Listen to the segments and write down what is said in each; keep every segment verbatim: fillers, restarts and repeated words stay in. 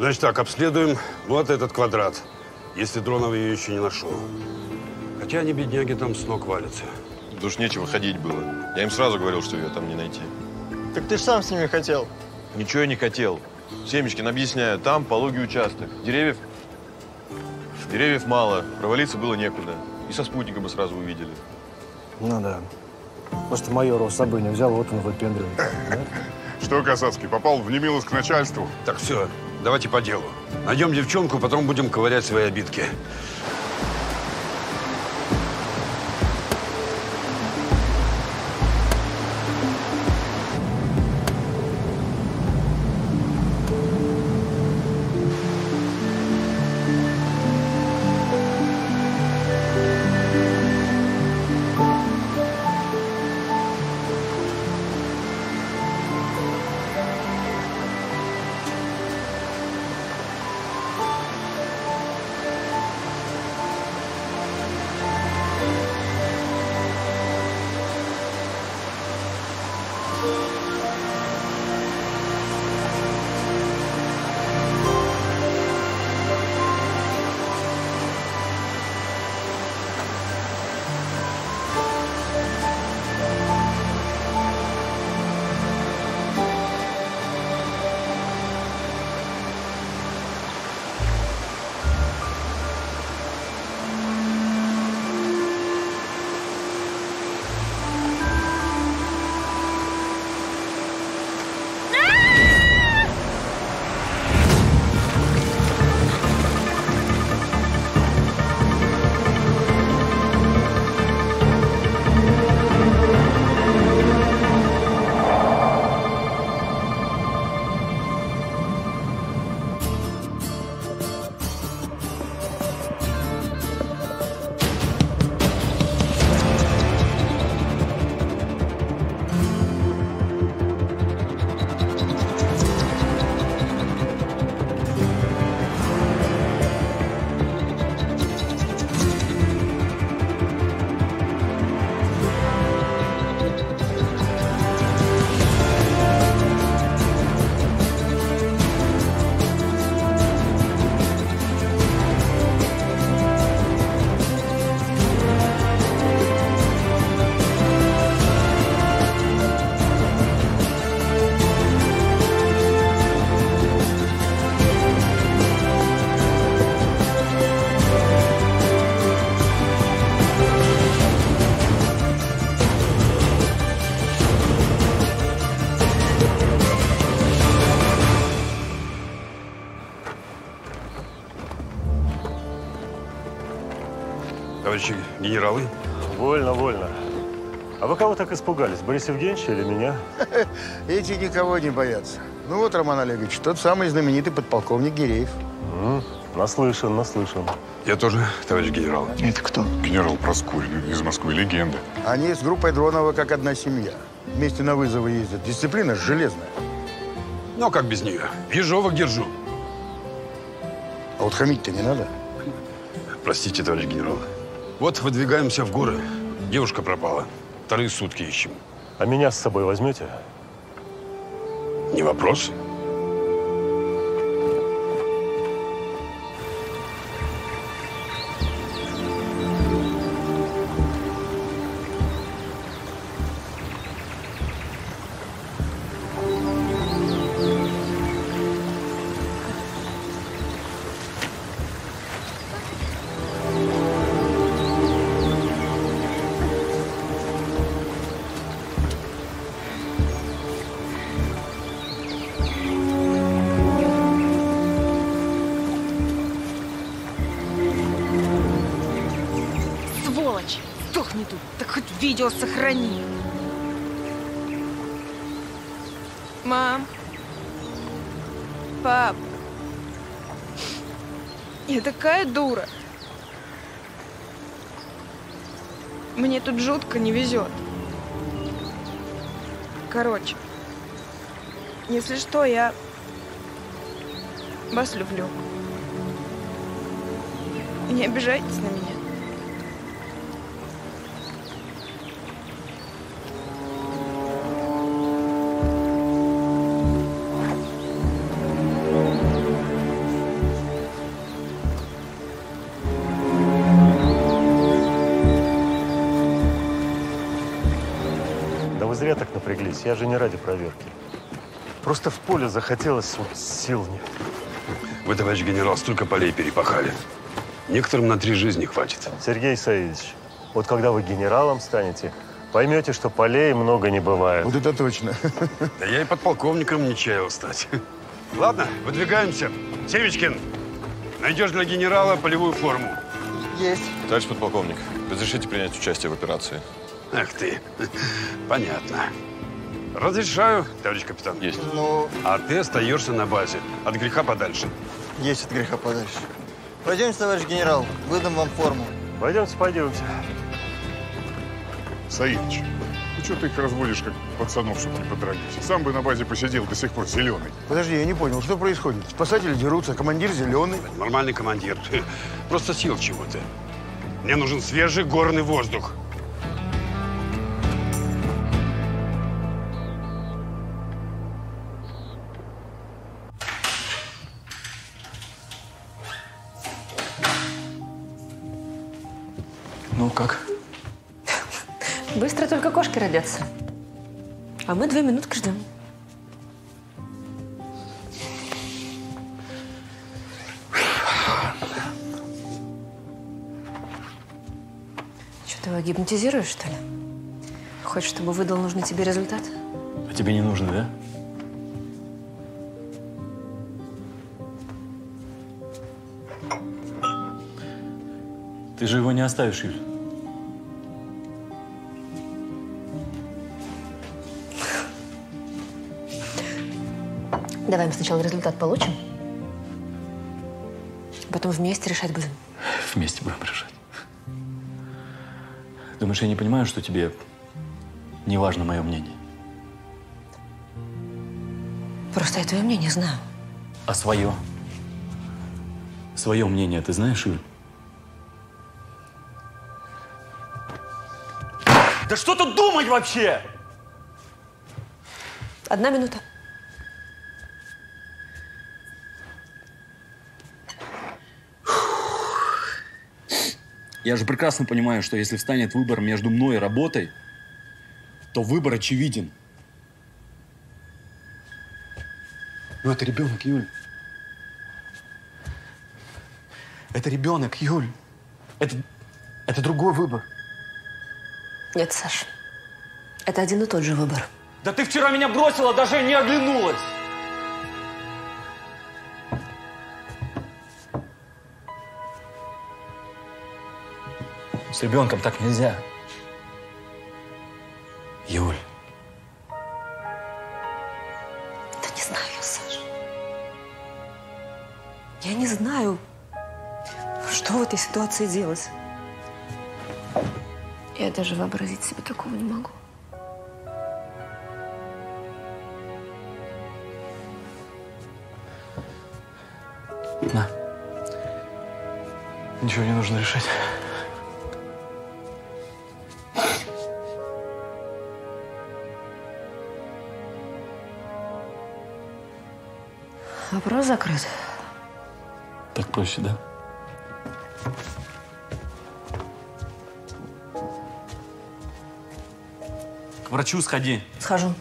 Значит так, обследуем вот этот квадрат, если Дронов ее еще не нашел. Хотя они, бедняги, там с ног валятся. Да уж нечего ходить было. Я им сразу говорил, что ее там не найти. Так ты ж сам с ними хотел. Ничего я не хотел. Семечкин, объясняю, там пологий участок. Деревьев… Деревьев мало, провалиться было некуда. И со спутника бы сразу увидели. Ну да. Может, майора с собой не взял, вот он выпендривает. Что, Касацкий, попал в немилость к начальству? Так, все, давайте по делу. Найдем девчонку, потом будем ковырять свои обидки. Товарищи генералы? Вольно, вольно. А вы кого так испугались? Бориса Евгеньевича или меня? Эти никого не боятся. Ну вот, Роман Олегович, тот самый знаменитый подполковник Гиреев. М-м, наслышан, наслышан. Я тоже, товарищ генерал. Это кто? Генерал Проскурин из Москвы, легенда. Они с группой Дронова как одна семья. Вместе на вызовы ездят. Дисциплина железная. Ну, как без нее? Ежовок держу. А вот хамить-то не надо. Простите, товарищ генерал. Вот выдвигаемся в горы. Девушка пропала. Вторые сутки ищем. А меня с собой возьмете? Не вопрос. Сдохни тут, так хоть видео сохрани. Мам. Пап. Я такая дура. Мне тут жутко не везет. Короче, если что, я вас люблю. Не обижайтесь на меня. зря так напряглись. Я же не ради проверки. Просто в поле захотелось, вот сил нет. Вы, товарищ генерал, столько полей перепахали. Некоторым на три жизни хватит. Сергей Саидович, вот когда вы генералом станете, поймете, что полей много не бывает. Вот это точно. Да я и подполковником не чаял стать. Ладно, выдвигаемся. Семечкин, найдешь для генерала полевую форму. Есть. Товарищ подполковник, разрешите принять участие в операции? Ах ты, понятно. Разрешаю, товарищ капитан. Есть. Ну, А ты остаешься на базе. От греха подальше. Есть от греха подальше. Пойдемте, товарищ генерал, выдам вам форму. Пойдемте, пойдемте. Саидыч, ну что ты их разводишь, как пацанов, чтобы не подрались? Сам бы на базе посидел, до сих пор зеленый. подожди, я не понял, что происходит? Спасатели дерутся, командир зеленый. Нормальный командир. Просто сил чего-то. Мне нужен свежий горный воздух. Ну, как? Быстро только кошки родятся. А мы две минутки ждем. Что, ты его гипнотизируешь, что ли? Хочешь, чтобы выдал нужный тебе результат? А тебе не нужно, да? Ты же его не оставишь, Юль. Давай мы сначала результат получим, потом вместе решать будем. Вместе будем решать. Думаешь, я не понимаю, что тебе не важно мое мнение? Просто я твое мнение знаю. А свое? Свое мнение ты знаешь, Юль? Да что тут думать вообще? Одна минута. Я же прекрасно понимаю, что если встанет выбор между мной и работой, то выбор очевиден. Но это ребенок, Юль. Это ребенок, Юль. Это, это другой выбор. Нет, Саш, это один и тот же выбор. Да ты вчера меня бросила, даже не оглянулась. С ребенком так нельзя. Юль. Да не знаю, Саш. Я не знаю, что в этой ситуации делать. Я даже вообразить себе такого не могу. На. Ничего не нужно решать. Вопрос закрыт. Так проще, да? К врачу сходи. Схожу.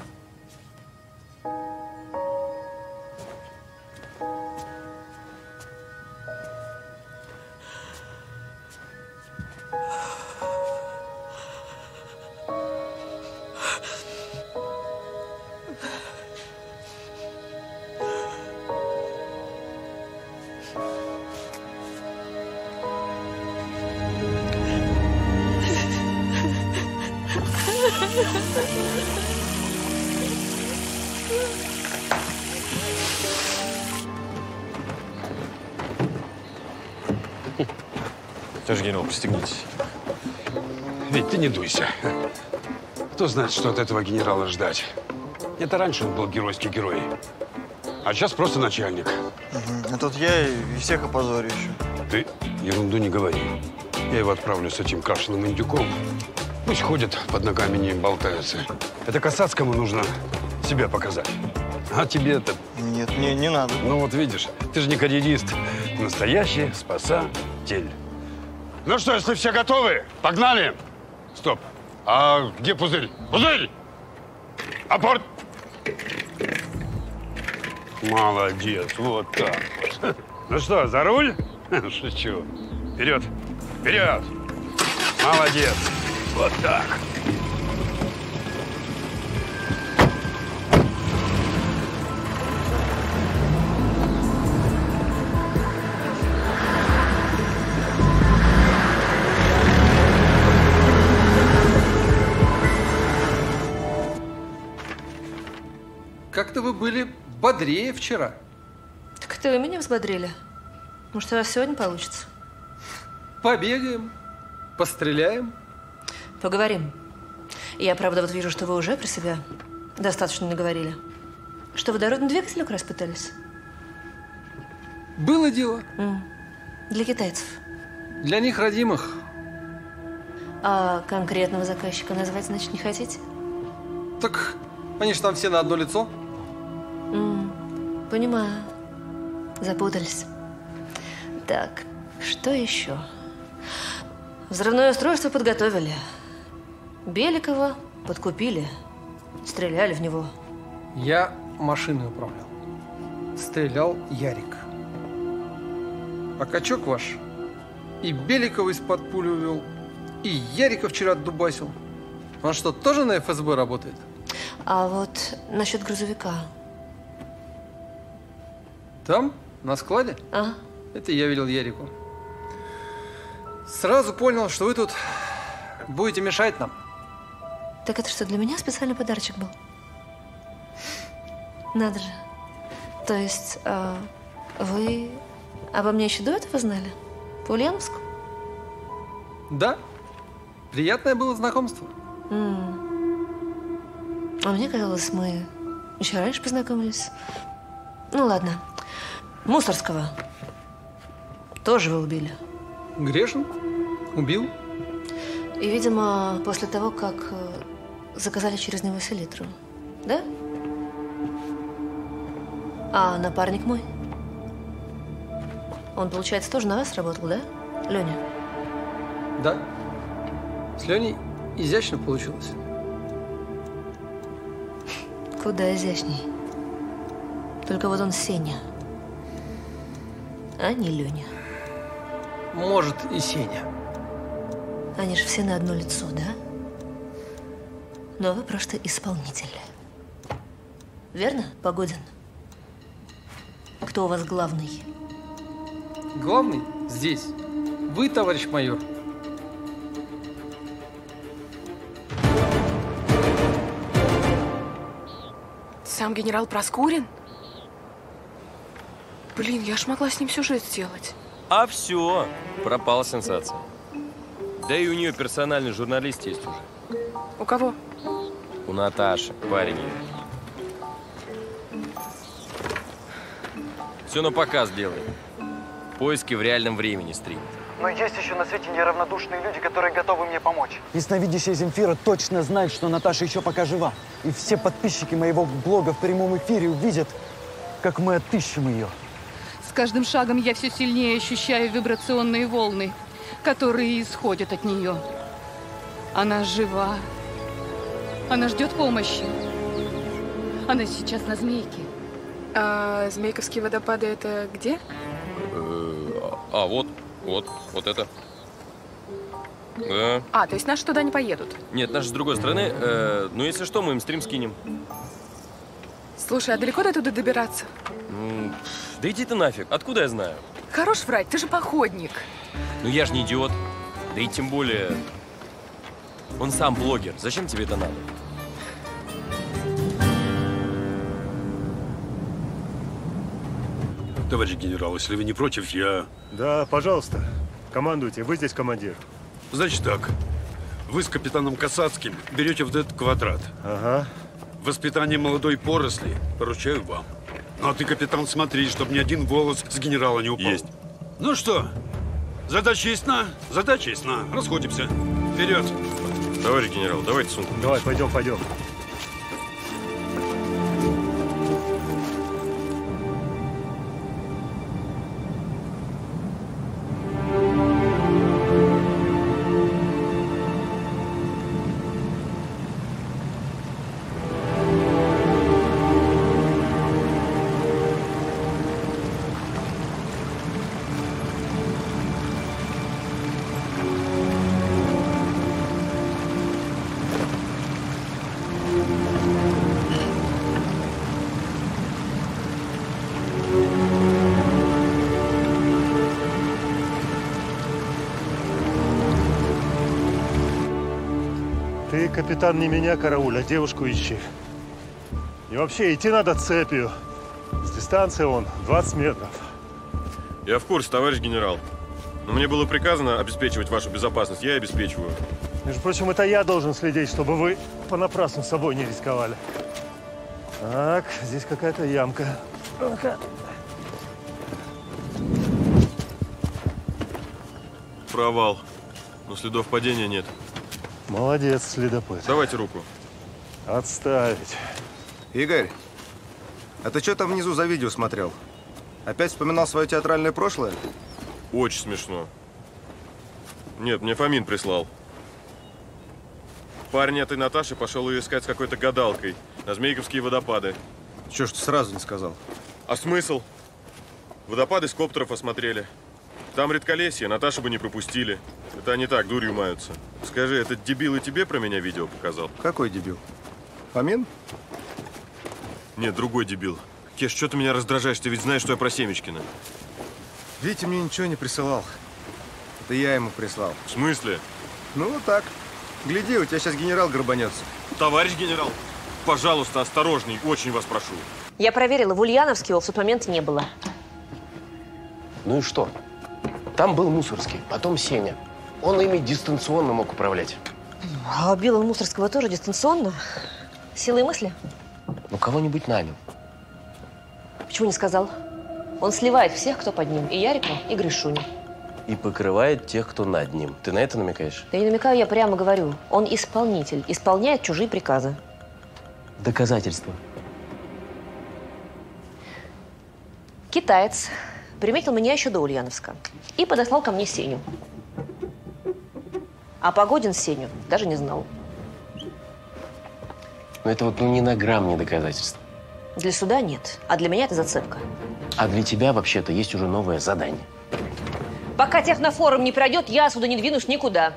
Товарищ генерал, пристегнитесь. Ведь ты не дуйся. Кто знает, что от этого генерала ждать? Это раньше он был геройский герой. А сейчас просто начальник. Угу. А тут я и всех опозорю еще. Ты ерунду не говори. Я его отправлю с этим Кашиным индюком. Пусть ходят, под ногами не болтаются. Это Касацкому нужно себя показать. А тебе это… Нет, не, не надо. Ну вот видишь, ты же не карьерист. Настоящий спасатель. Ну что, если все готовы, погнали. Стоп. А где пузырь? Пузырь! Апорт! Молодец, вот так вот. Ну что, за руль? Шучу. Вперед, вперед! Молодец, вот так. Как-то вы были бодрее вчера. Так это вы меня взбодрили. Может, у вас сегодня получится? Побегаем, постреляем. Поговорим. Я, правда, вот вижу, что вы уже про себя достаточно наговорили. Что, водородный двигатель украсть пытались? Было дело. М. Для китайцев. Для них родимых. А конкретного заказчика назвать, значит, не хотите? Так они же там все на одно лицо. М. Понимаю. Запутались. Так, что еще? Взрывное устройство подготовили. Беликова подкупили. Стреляли в него. Я машиной управлял. Стрелял Ярик. А качок ваш и Беликова из-под пули увел, и Ярика вчера отдубасил. Он что, тоже на эф эс бэ работает? А вот насчет грузовика. Там, на складе? Ага. Это я велел Ярику. Сразу понял, что вы тут будете мешать нам. Так это что, для меня специальный подарочек был? Надо же. То есть, э, вы обо мне еще до этого знали? По Ульяновску? Да. Приятное было знакомство. М. А мне казалось, мы еще раньше познакомились. Ну ладно. Мусорского тоже вы убили. Грешин? Убил? И, видимо, после того, как э, заказали через него селитру. Да? А напарник мой? Он, получается, тоже на вас работал, да, Леня? Да. С Леней изящно получилось. Куда изящней. Только вот он Сеня, а не Леня. Может, и Сеня. Они же все на одно лицо, да? Но вы просто исполнитель. Верно, Погодин? Кто у вас главный? Главный здесь. Вы, товарищ майор. Сам генерал Проскурин? Блин, я ж могла с ним сюжет сделать. А все, пропала сенсация. Да и у нее персональный журналист есть уже. У кого? У Наташи, парень ее. Все на показ делает. Поиски в реальном времени стримит. Но есть еще на свете неравнодушные люди, которые готовы мне помочь. Ясновидящая Земфира точно знает, что Наташа еще пока жива. И все подписчики моего блога в прямом эфире увидят, как мы отыщем ее. С каждым шагом я все сильнее ощущаю вибрационные волны, которые исходят от нее. Она жива. Она ждет помощи. Она сейчас на Змейке. А Змейковские водопады это где? А, вот, вот, вот это. Да. А, то есть наши туда не поедут? Нет, наши с другой стороны. Э, ну, если что, мы им стрим скинем. Слушай, а далеко до туда добираться? Ну, да иди ты нафиг. Откуда я знаю? Хорош врать, ты же походник. Ну, я же не идиот. Да и тем более... Он сам блогер. Зачем тебе это надо? Товарищ генерал, если вы не против, я… Да, пожалуйста. Командуйте, вы здесь командир. Значит так, вы с капитаном Касацким берете в этот квадрат. Ага. Воспитание молодой поросли поручаю вам. Ну а ты, капитан, смотри, чтобы ни один волос с генерала не упал. Есть. Ну что, задача ясна? Задача ясна. Расходимся. Вперед. Товарищ генерал, давайте сумку. Давай, пойдем, пойдем. Ты, капитан, не меня карауль, а девушку ищи. И вообще, идти надо цепью. С дистанции он двадцать метров. Я в курсе, товарищ генерал. Но мне было приказано обеспечивать вашу безопасность. Я и обеспечиваю. Между прочим, это я должен следить, чтобы вы понапрасну собой не рисковали. Так, здесь какая-то ямка. Ну-ка. Провал. Но следов падения нет. Молодец, следопыт. Давайте руку. Отставить. Игорь, а ты что там внизу за видео смотрел? Опять вспоминал свое театральное прошлое? Очень смешно. Нет, мне Фомин прислал. Парень этой Наташи пошел ее искать с какой-то гадалкой на Змейковские водопады. Чего ж ты сразу не сказал? А смысл? Водопады с коптеров осмотрели. Там редколесье, Наташу бы не пропустили. Это они так, дурью маются. Скажи, этот дебил и тебе про меня видео показал? Какой дебил? Фомин? Нет, другой дебил. Кеш, что ты меня раздражаешь? Ты ведь знаешь, что я про Семечкина. Витя мне ничего не присылал. Это я ему прислал. В смысле? Ну, вот так. Гляди, у тебя сейчас генерал грабанется. Товарищ генерал, пожалуйста, осторожней, очень вас прошу. Я проверила, в Ульяновске его в тот момент не было. Ну и что? Там был Мусорский, потом Сеня. Он ими дистанционно мог управлять. А убил он Мусорского тоже дистанционно? Силой мысли? Ну, кого-нибудь нанял. Почему не сказал? Он сливает всех, кто под ним. И Ярику, и Гришуню. И покрывает тех, кто над ним. Ты на это намекаешь? Да не намекаю, я прямо говорю. Он исполнитель. Исполняет чужие приказы. Доказательства. Китаец приметил меня еще до Ульяновска и подослал ко мне Сеню. А Погодин Сеню даже не знал. Но это вот ну ни на грамм не доказательство. Для суда нет, а для меня это зацепка. А для тебя вообще-то есть уже новое задание. Пока технофорум не пройдет, я отсюда не двинусь никуда.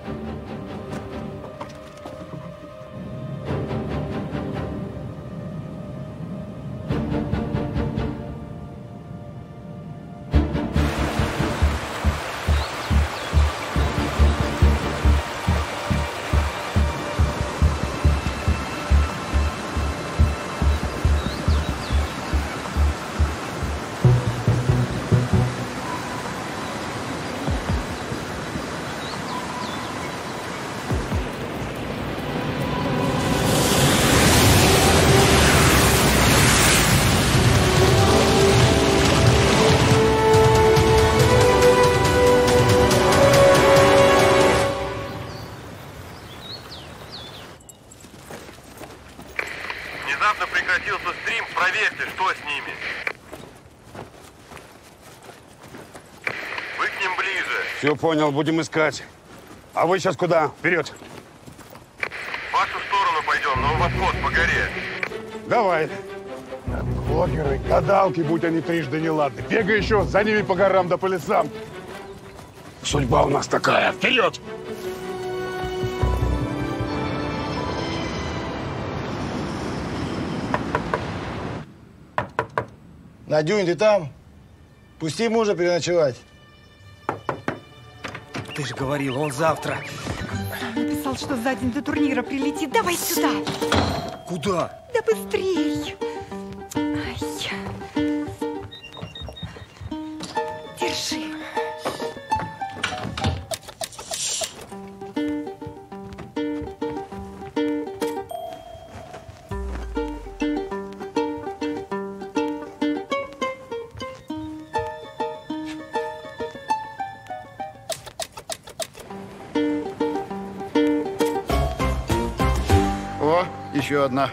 Внезапно прекратился стрим, проверьте, что с ними. Вы к ним ближе. Все понял, будем искать. А вы сейчас куда? Вперед. В вашу сторону пойдем, на восход по горе. Давай. Блогеры, гадалки, будь они трижды неладны. Бегай еще за ними по горам да по лесам. Судьба у нас такая. Вперед! Надюнь, ты там? Пусти мужа переночевать. Ты же говорил, он завтра. Написал, что за день до турнира прилетит. Давай сюда. Куда? Да быстрей. Ай. Держи. О, еще одна.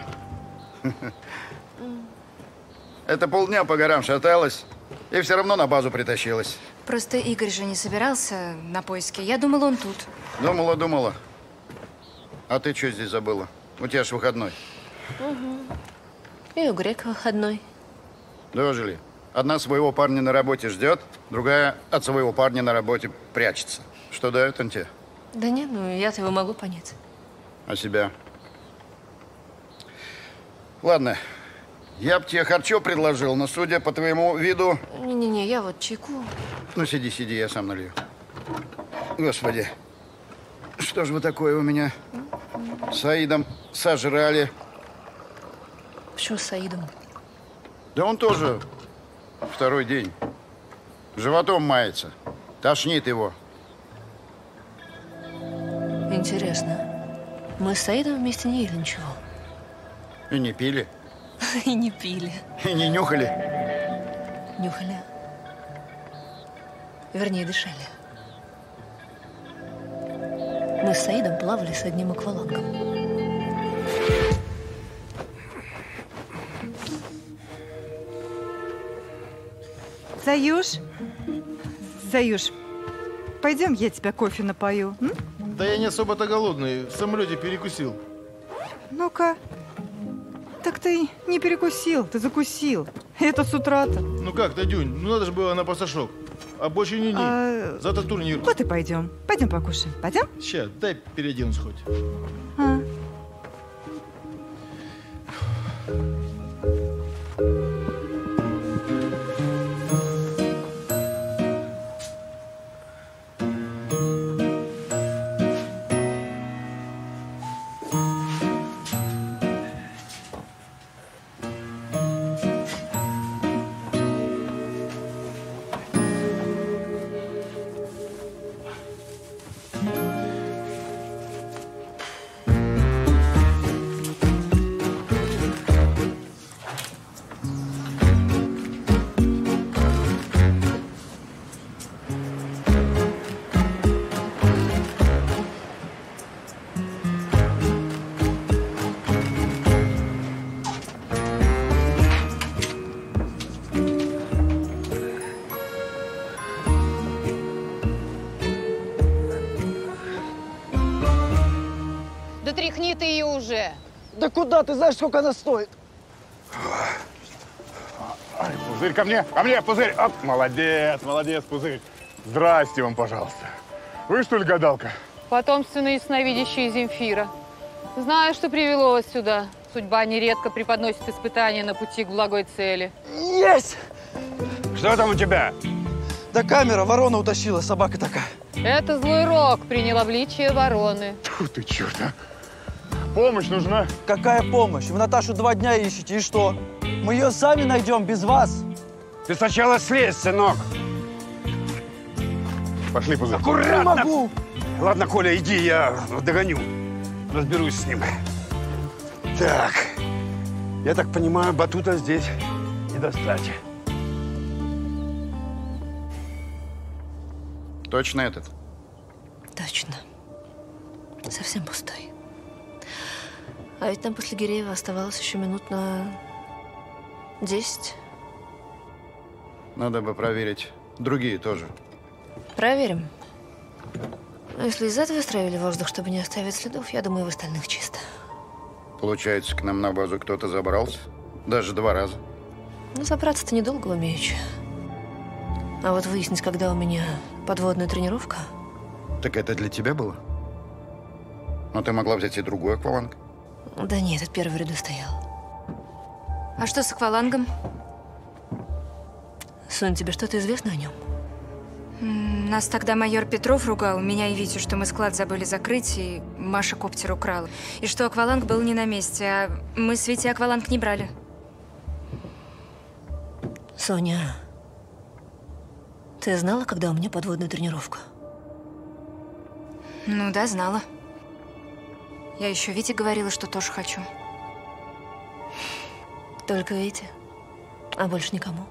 Это полдня по горам шаталась и все равно на базу притащилась. Просто Игорь же не собирался на поиски. Я думала, он тут. Думала, думала. А ты что здесь забыла? У тебя ж выходной. Угу. И у Грека выходной. Дожили. Одна своего парня на работе ждет, другая от своего парня на работе прячется. Что дает он тебе? Да нет, ну я-то его могу понять. А себя? Ладно, я б тебе харчо предложил, но судя по твоему виду… Не-не-не, я вот чайку. Ну, сиди, сиди, я сам налью. Господи, что ж вы такое у меня? С Саидом сожрали. Почему с Саидом? Да он тоже второй день. Животом мается. Тошнит его. Интересно. Мы с Саидом вместе не ели ничего. И не пили. И не пили. И не нюхали. Нюхали. Вернее, дышали. Мы с Саидом плавали с одним аквалангом. Заюш, Заюш, пойдем, я тебя кофе напою. М? Да я не особо-то голодный. В самолете перекусил. Ну-ка. Так ты не перекусил, ты закусил. Это с утра-то. Ну как, Тадюнь, ну надо же было на пасашок. А больше не-не. А... Зато турнир. Вот и пойдем. Пойдем покушаем. Пойдем? Сейчас, дай переоденусь хоть. А. Да тряхни ты ее уже. Да куда? Ты знаешь, сколько она стоит? Ай, Пузырь, ко мне, ко мне, Пузырь. Оп, молодец, молодец, Пузырь. Здрасте вам, пожалуйста. Вы, что ли, гадалка? Потомственная ясновидящая Земфира. Знаю, что привело вас сюда. Судьба нередко преподносит испытания на пути к благой цели. Есть! Что там у тебя? Да камера, ворона утащила, собака такая. Это злой рок принял обличие вороны. Тьфу ты, черт, а. Помощь нужна? Какая помощь? Вы Наташу два дня ищете, и что? Мы ее сами найдем без вас. Ты сначала слезь, сынок. Пошли, Пузырь. Аккуратно. Не могу. Ладно, Коля, иди, я догоню. Разберусь с ним. Так. Я так понимаю, батута здесь не достать. Точно этот? Точно. Совсем пустой. А ведь там после Гиреева оставалось еще минут на десять. Надо бы проверить другие тоже. Проверим. Но если из этого стравили воздух, чтобы не оставить следов, я думаю, в остальных чисто. Получается, к нам на базу кто-то забрался? Даже два раза. Ну, забраться-то недолго умеючи. А вот выяснить, когда у меня подводная тренировка… Так это для тебя было? Но ты могла взять и другой акваланг. Да нет, этот первый в ряду стоял. А что с аквалангом? Сонь, тебе что-то известно о нем? М, Нас тогда майор Петров ругал, меня и Витю, что мы склад забыли закрыть, и Маша коптер украла. И что акваланг был не на месте, а мы с Витей акваланг не брали. Соня, ты знала, когда у меня подводная тренировка? Ну да, знала. Я еще Вите говорила, что тоже хочу. Только Вите? А больше никому?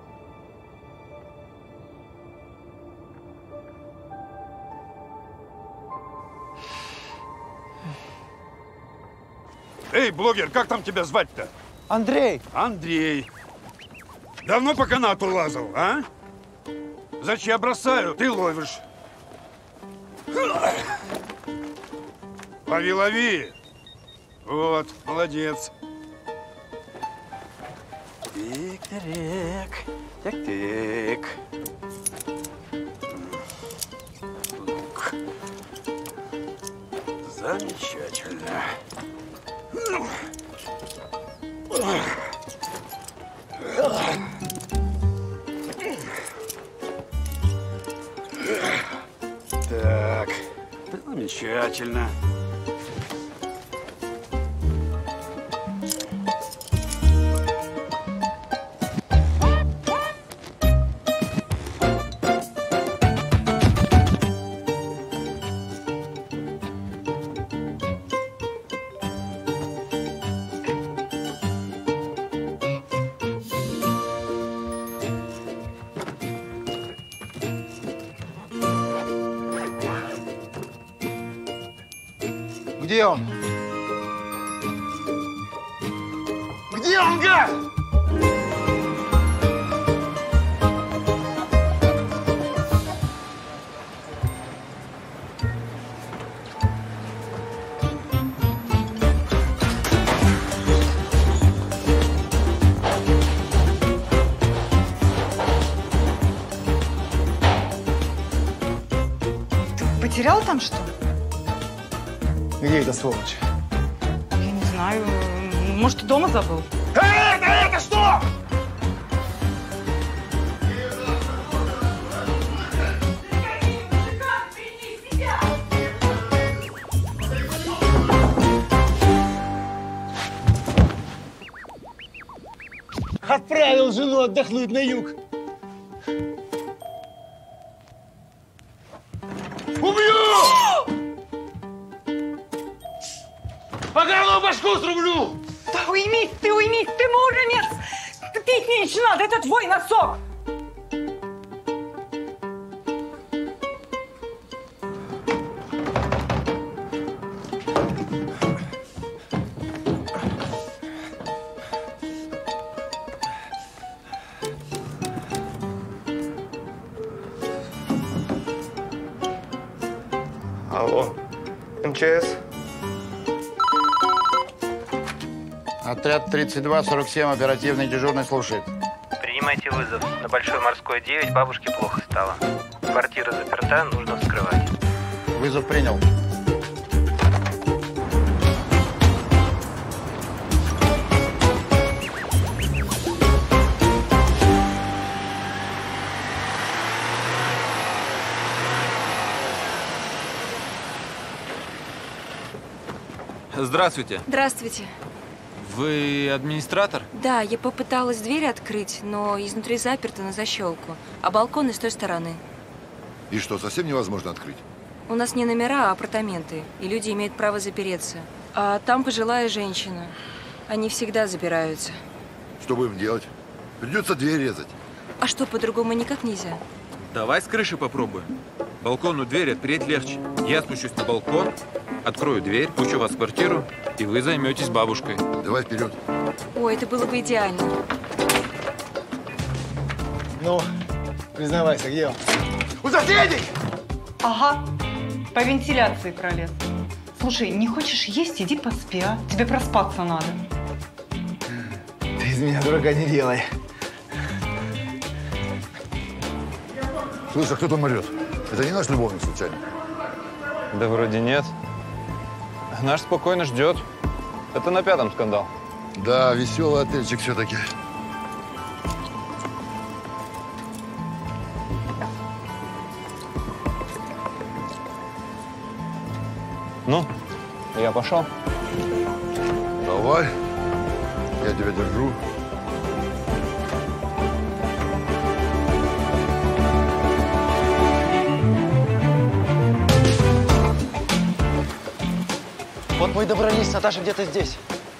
Эй, блогер, как там тебя звать-то? Андрей. Андрей. Давно по канату лазал, а? Значит, я бросаю, ты ловишь. Лови, лови. Вот, молодец. Тик-тик, тик-тик. Замечательно. Так, замечательно. Где он? Где он, гад? Потерял там что? Где эта сволочь? Я не знаю. Может, дома забыл? Это, это что? Отправил жену отдохнуть на юг. Убью! Поганую башку срублю! Да уймись, ты уймись, ты муромец! Пить меньше надо, это твой носок! Алло, МЧС. Отряд тридцать два сорок семь, оперативный дежурный слушает. Принимайте вызов. На Большой морской девять бабушке плохо стало. Квартира заперта, нужно вскрывать. Вызов принял. Здравствуйте. Здравствуйте. Вы администратор? Да, я попыталась дверь открыть, но изнутри заперта на защелку, а балкон и с той стороны. И что, совсем невозможно открыть? У нас не номера, а апартаменты, и люди имеют право запереться. А там пожилая женщина. Они всегда запираются. Что будем делать? Придется дверь резать. А что, по-другому никак нельзя? Давай с крыши попробуем. Балконную дверь отпереть легче. Я спущусь на балкон, открою дверь, пущу вас в квартиру, и вы займетесь бабушкой. Давай вперед. Ой, это было бы идеально. Ну, признавайся, где он? У соседей! Ага, по вентиляции пролез. Слушай, не хочешь есть, иди поспи, а? Тебе проспаться надо. Ты из меня дурака не делай. Слышь, а кто там орет? Это не наш любовник, случайно? Да вроде нет. Наш спокойно ждет. Это на пятом скандал. Да, веселый отельчик все-таки. Ну, я пошел. Давай. Я тебя держу. Вот мы и добрались, Наташа где-то здесь.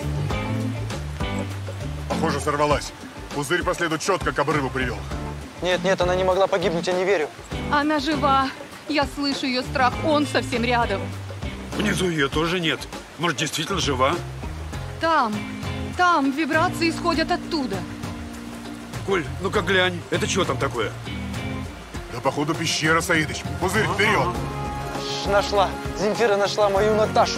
Похоже, сорвалась. Пузырь по следу четко к обрыву привел. Нет, нет, она не могла погибнуть, я не верю. Она жива. Я слышу ее страх, он совсем рядом. Внизу ее тоже нет. Может, действительно жива? Там, там вибрации исходят оттуда. Коль, ну-ка глянь. Это что там такое? Да, походу, пещера, Саидыч. Пузырь, вперед! Ш, нашла. Земфира нашла мою Наташу.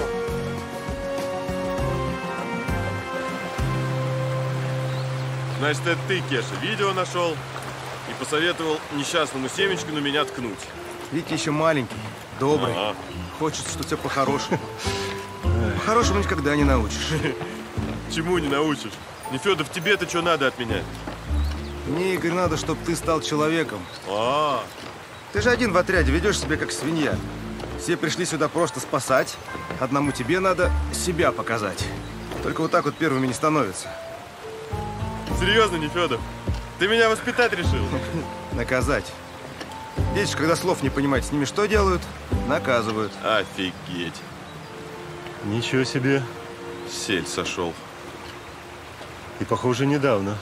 Значит, это ты, Кеша, видео нашел и посоветовал несчастному семечку на меня ткнуть. Витя еще маленький, добрый. Ага. Хочется, что все по-хорошему. По-хорошему никогда не научишь. Чему не научишь? Нефедов, тебе-то что надо от меня? Мне, Игорь, надо, чтобы ты стал человеком. А, Ты же один в отряде, ведешь себя как свинья. Все пришли сюда просто спасать. Одному тебе надо себя показать. Только вот так вот первыми не становятся. серьезно, Нефедов? Ты меня воспитать решил? Наказать. Видишь, когда слов не понимать, с ними что делают? Наказывают. Офигеть. Ничего себе. Сель сошел. И, похоже, недавно.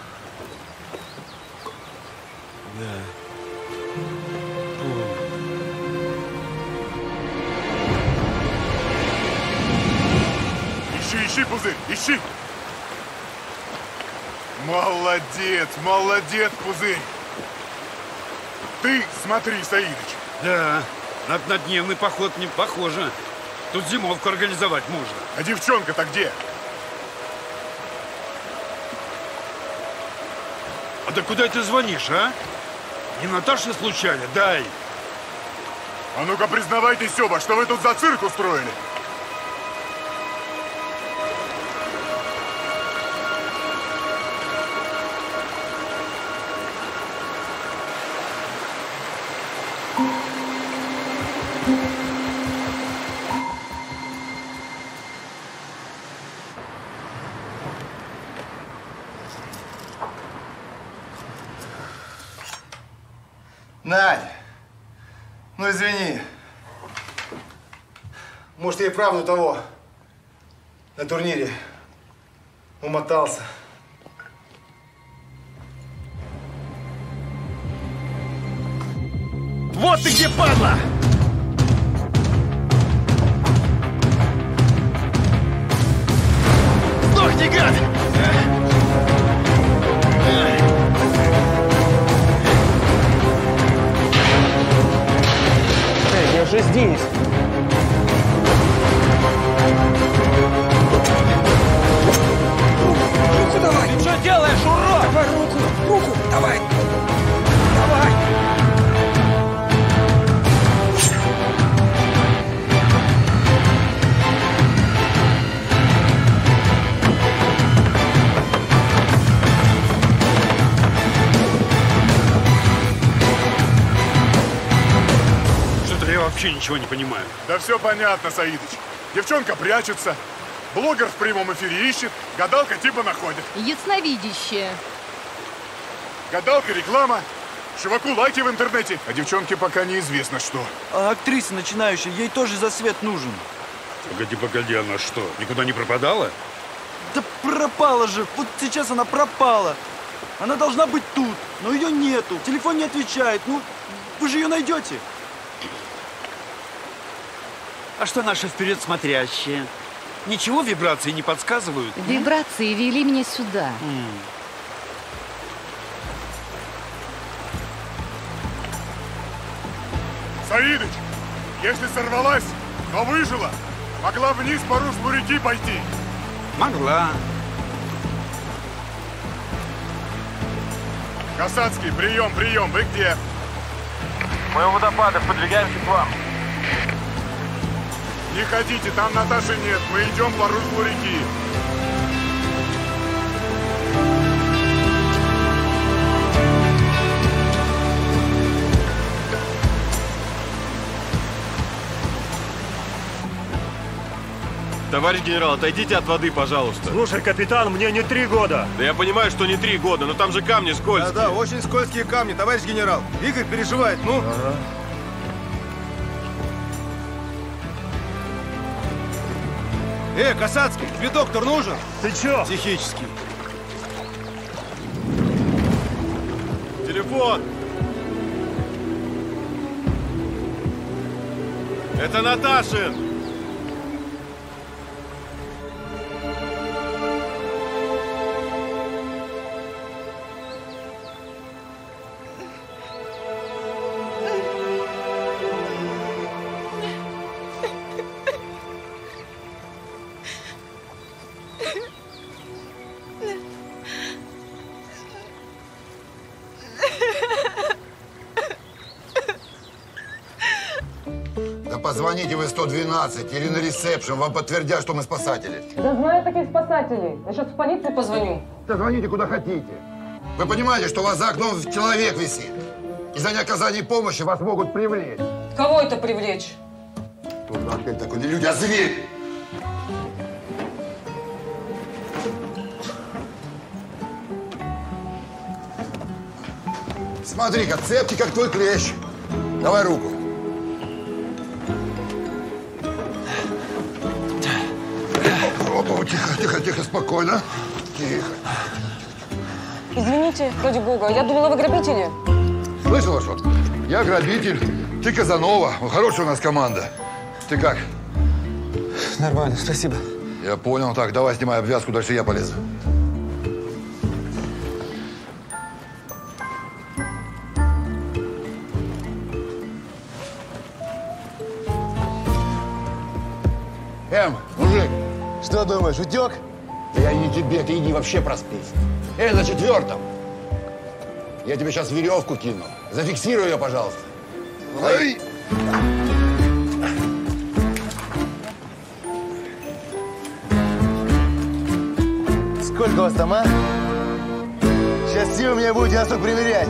Да. ищи, Пузырь, ищи! Молодец, молодец, Пузырь! Ты смотри, Саидыч. Да, на однодневный поход не похоже. Тут зимовку организовать можно. А девчонка-то где? А да куда ты звонишь, а? Не Наташа случайно? Дай. А ну-ка признавайтесь оба, что вы тут за цирк устроили? Надь, ну извини. Может, я и правду того на турнире умотался. Вот ты где, падла! Сдохни, гад! Я же здесь. Руку давай! Ты что делаешь, урод? Давай руку, руку, давай! Давай! Я вообще ничего не понимаю. Да все понятно, Саидыч. Девчонка прячется, блогер в прямом эфире ищет, гадалка типа находит. Ясновидящая. Гадалка, реклама, чуваку лайки в интернете, а девчонке пока неизвестно что. А актриса начинающая, ей тоже засвет нужен. Погоди, погоди, она что, никуда не пропадала? Да пропала же, вот сейчас она пропала. Она должна быть тут, но ее нету, телефон не отвечает, ну вы же ее найдете. А что наша вперед смотрящая? Ничего вибрации не подсказывают? Вибрации вели меня сюда. М. Саидыч, если сорвалась, но выжила, могла вниз по руслу реки пойти. Могла. Касацкий, прием, прием, вы где? Мы у водопадов, подвигаемся к вам. Не ходите, там Наташи нет, мы идем по руслу реки. Товарищ генерал, отойдите от воды, пожалуйста. Слушай, капитан, мне не три года. Да я понимаю, что не три года, но там же камни скользкие. Да, да, очень скользкие камни, товарищ генерал. Игорь переживает, ну. Ага. Э, Касацкий, тебе доктор нужен? Ты чё? Психический. Телефон. Это Наташин. Позвоните вы сто двенадцать или на ресепшн, вам подтвердят, что мы спасатели. Да знаю таких спасателей. Я сейчас в полицию позвоню. Да звоните куда хотите. Вы понимаете, что у вас за окном человек висит? И за неоказание помощи вас могут привлечь. Кого это привлечь? Тут опять такой не люди, а зверь. Смотри-ка, цепкий, как твой клещ. Давай руку. Опа, тихо, тихо, тихо, спокойно. Тихо. Извините, ради бога, я думала, вы грабители. Слышала, что? Я грабитель, ты Казанова. Хорошая у нас команда. Ты как? Нормально, спасибо. Я понял. Так, давай снимай обвязку, дальше я полезу. Эм, мужик, что думаешь, утек? Да я не тебе, ты иди вообще проспись. Эй, на четвертом. Я тебе сейчас веревку кину. Зафиксируй ее, пожалуйста. Ой! Сколько у вас там, а? Сейчас силы меня будете на сток примерять.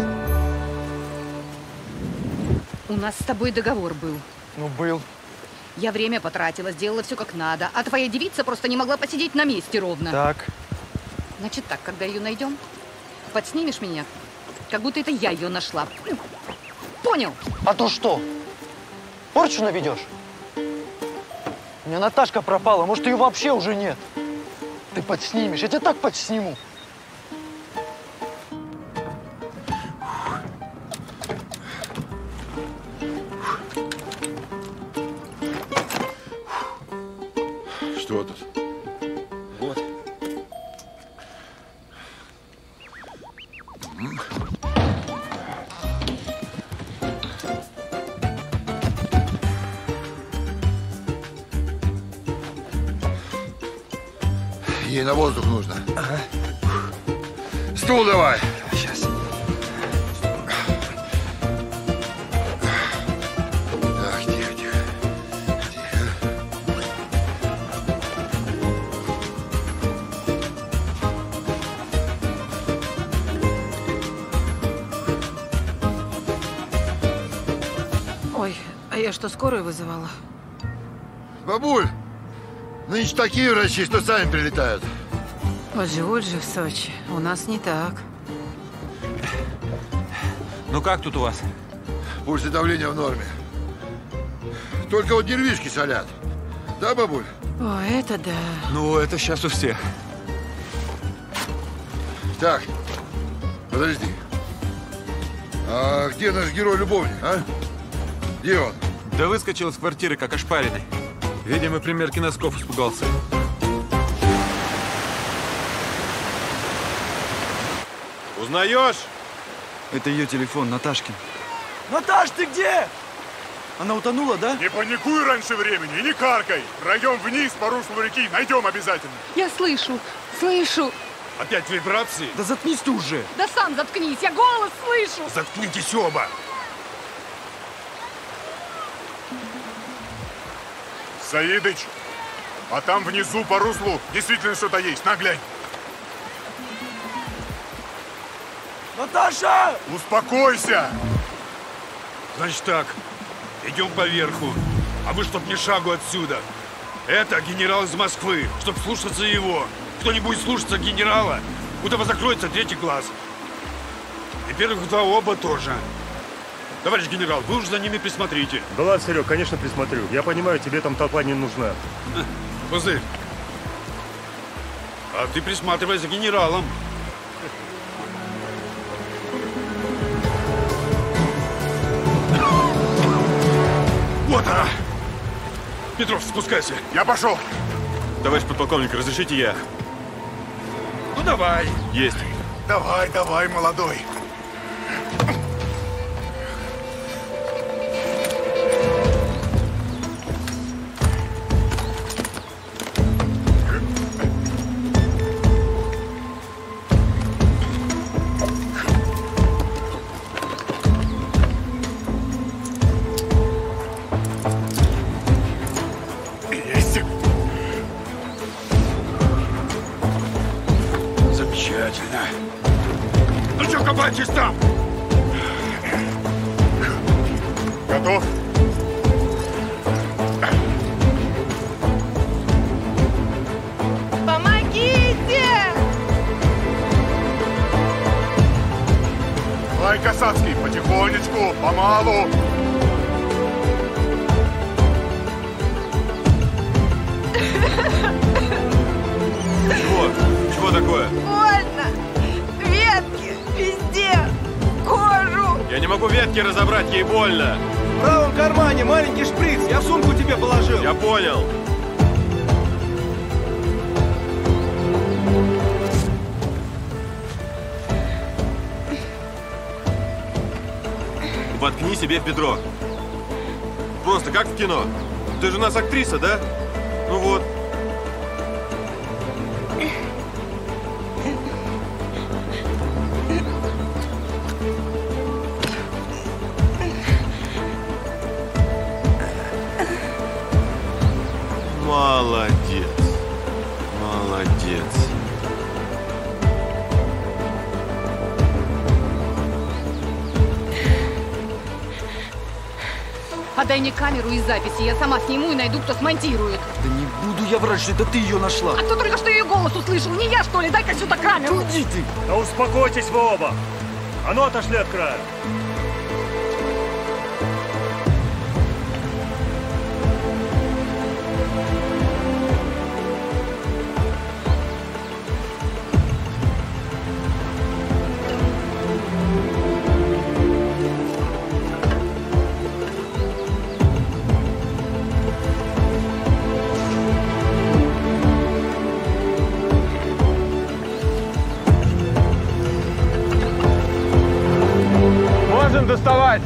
У нас с тобой договор был. Ну, был. Я время потратила, сделала все как надо, а твоя девица просто не могла посидеть на месте ровно. Так. Значит так, когда ее найдем, подснимешь меня, как будто это я ее нашла. Понял? А то что? Порчу наведешь? У меня Наташка пропала, может, ее вообще уже нет. Ты подснимешь, я тебя так подсниму. Что тут? Вот. Ей на воздух нужно. Ага. Стул давай. Сейчас. Так, тихо, тихо. Тихо. Ой, а я что, скорую вызывала? Бабуль, нынче такие врачи, что сами прилетают. Вот живут же в Сочи. У нас не так. Ну как тут у вас? Пульс и давление в норме. Только вот нервишки солят. Да, бабуль? О, это да. Ну, это сейчас у всех. Так, подожди. А где наш герой-любовник, а? Где он? Да выскочил из квартиры, как ошпаренный. Видимо, примерки носков испугался. Узнаешь? Это ее телефон, Наташкин. Наташ, ты где? Она утонула, да? Не паникуй раньше времени и не каркай. Пройдем вниз по руслу реки, найдем обязательно. Я слышу, слышу. Опять вибрации? Да заткнись ты уже. Да сам заткнись, я голос слышу. Заткнитесь оба. Саидыч, а там внизу по руслу действительно что-то есть. На, глянь. Наташа! Успокойся! Значит так, идем поверху, а вы чтоб ни шагу отсюда. Это генерал из Москвы, чтоб слушаться его. Кто не будет слушаться генерала, у того закроется третий глаз. И первых два оба тоже. Товарищ генерал, вы уж за ними присмотрите. Да ладно, Серег, конечно, присмотрю. Я понимаю, тебе там толпа не нужна. Пузырь, а ты присматривай за генералом. Вот она! Петров, спускайся. Я пошел. Товарищ подполковник, разрешите я? Ну давай. Есть. Давай, давай, молодой. Замечательно. Ну что, кабачись там? Готов? Помогите! Давай, Касацкий, потихонечку, помалу. Чего? Чего такое? Больно! Ветки везде! Кожу! Я не могу ветки разобрать, ей больно. В правом кармане маленький шприц. Я в сумку тебе положил. Я понял. воткни себе в бедро. Просто как в кино. Ты же у нас актриса, да? Ну вот. Молодец. Молодец. Отдай мне камеру и записи, я сама сниму и найду, кто смонтирует. Да не буду я врать, что это ты ее нашла. А кто только что ее голос услышал? Не я, что ли? Дай-ка сюда камеру. Уйди ты. Да успокойтесь вы оба. А ну отошли от края. Можем доставать.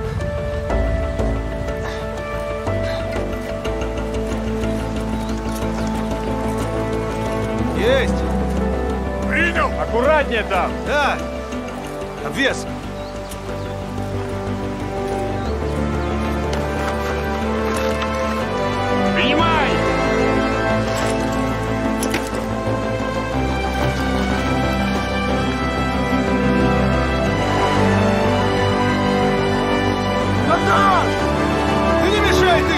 Есть! Принял! Аккуратнее там! Да! Обвес! Принимай! Наташ! Ты не мешай ты!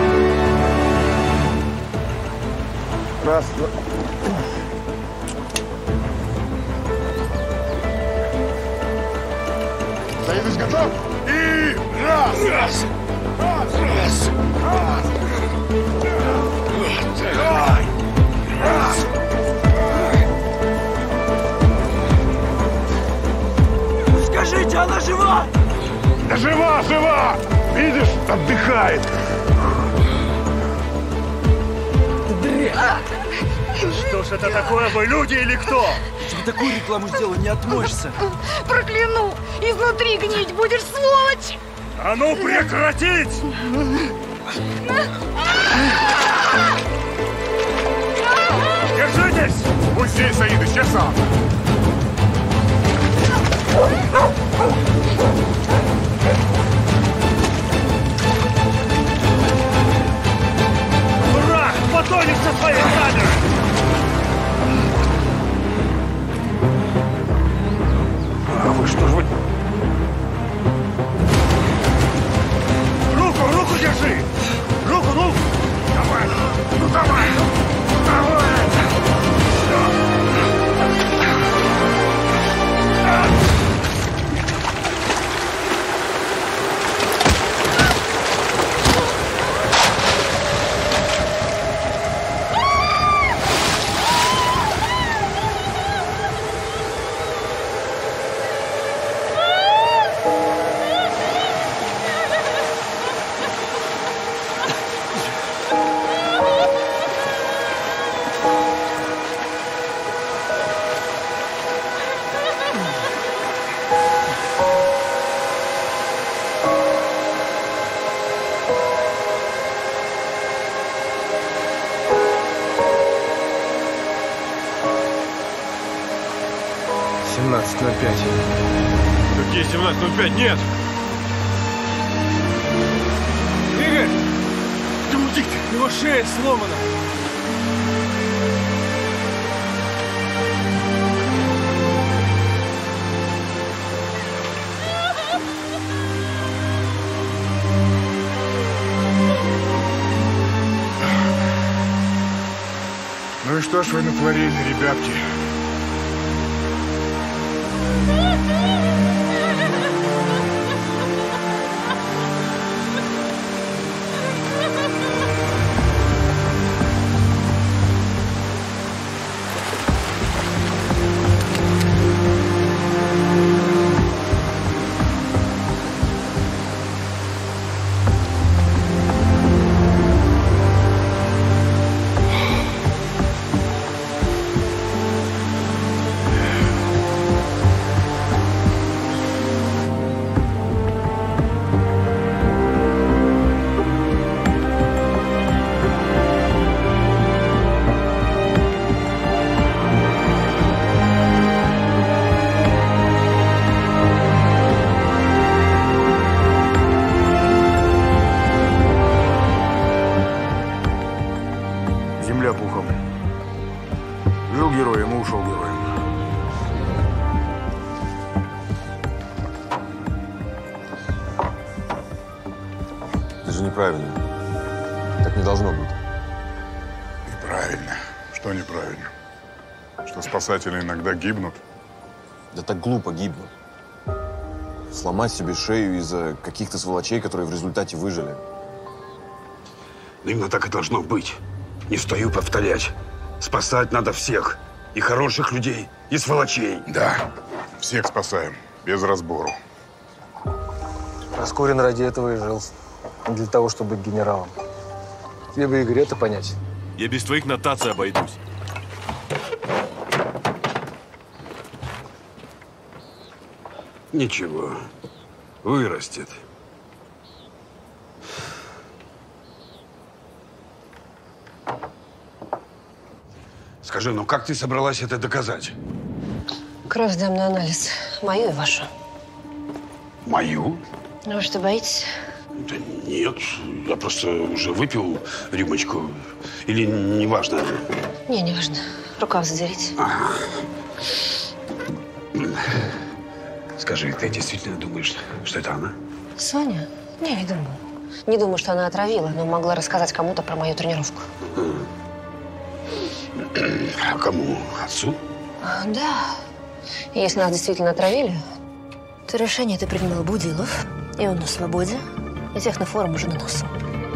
Раз, два. Союз готов? И раз! Раз! Раз! Раз! Раз! Давай! Раз! Скажите, она жива? Да жива, жива! Видишь, отдыхает. Что ж это такое, вы люди или кто? Тебе такую рекламу сделаю, не отмоешься. Прокляну! Изнутри гнить будешь, сволочь! А ну прекратить! Держитесь! Вот здесь, Саида, сейчас сам. Ура! Потонешь со своей камерой! А вы что ж вы... Руку, руку держи! Руку, ну! Давай! Ну давай! Давай! семнадцать ноль пять. Какие семнадцать ноль пять? Нет! Игорь! Ты уйди! Его шея сломана! Ну и что ж вы натворили, ребятки? ляпухом. Жил героем и ушел героем. Это же неправильно. Так не должно быть. Неправильно. Что неправильно? Что спасатели иногда гибнут? Да так глупо гибнут. Сломать себе шею из-за каких-то сволочей, которые в результате выжили. Но именно так и должно быть. Не стою повторять. Спасать надо всех. И хороших людей, и сволочей. Да. Всех спасаем. Без разбору. Проскурин ради этого и жил. Не для того, чтобы быть генералом. Тебе бы, Игорь, это понять. Я без твоих нотаций обойдусь. Ничего. Вырастет. Скажи, ну как ты собралась это доказать? Кровь сдам на анализ. Мою и вашу. Мою? Ну, вы что, боитесь? Да нет, я просто уже выпил рюмочку. Или неважно? Не, не важно. Рукав задерите. А. Скажи, ты действительно думаешь, что это она? Соня? Не, не думаю. Не думаю, что она отравила, но могла рассказать кому-то про мою тренировку. А кому? Отцу? А, да. И если нас действительно отравили, то решение ты принял Будилов, и он на свободе, и технофорум уже на носу.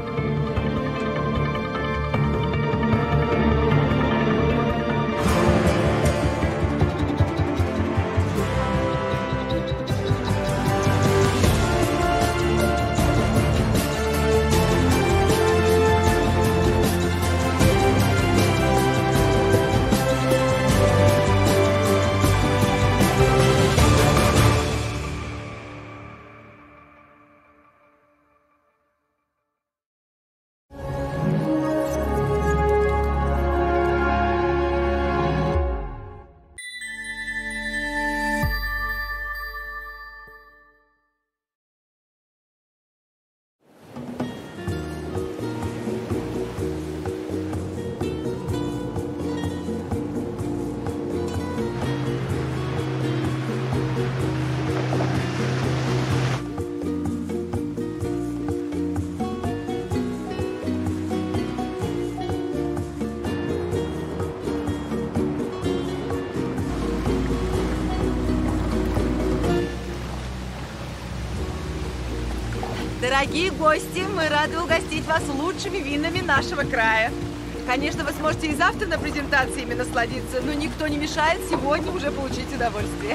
Дорогие гости, мы рады угостить вас лучшими винами нашего края. Конечно, вы сможете и завтра на презентации ими насладиться, но никто не мешает сегодня уже получить удовольствие.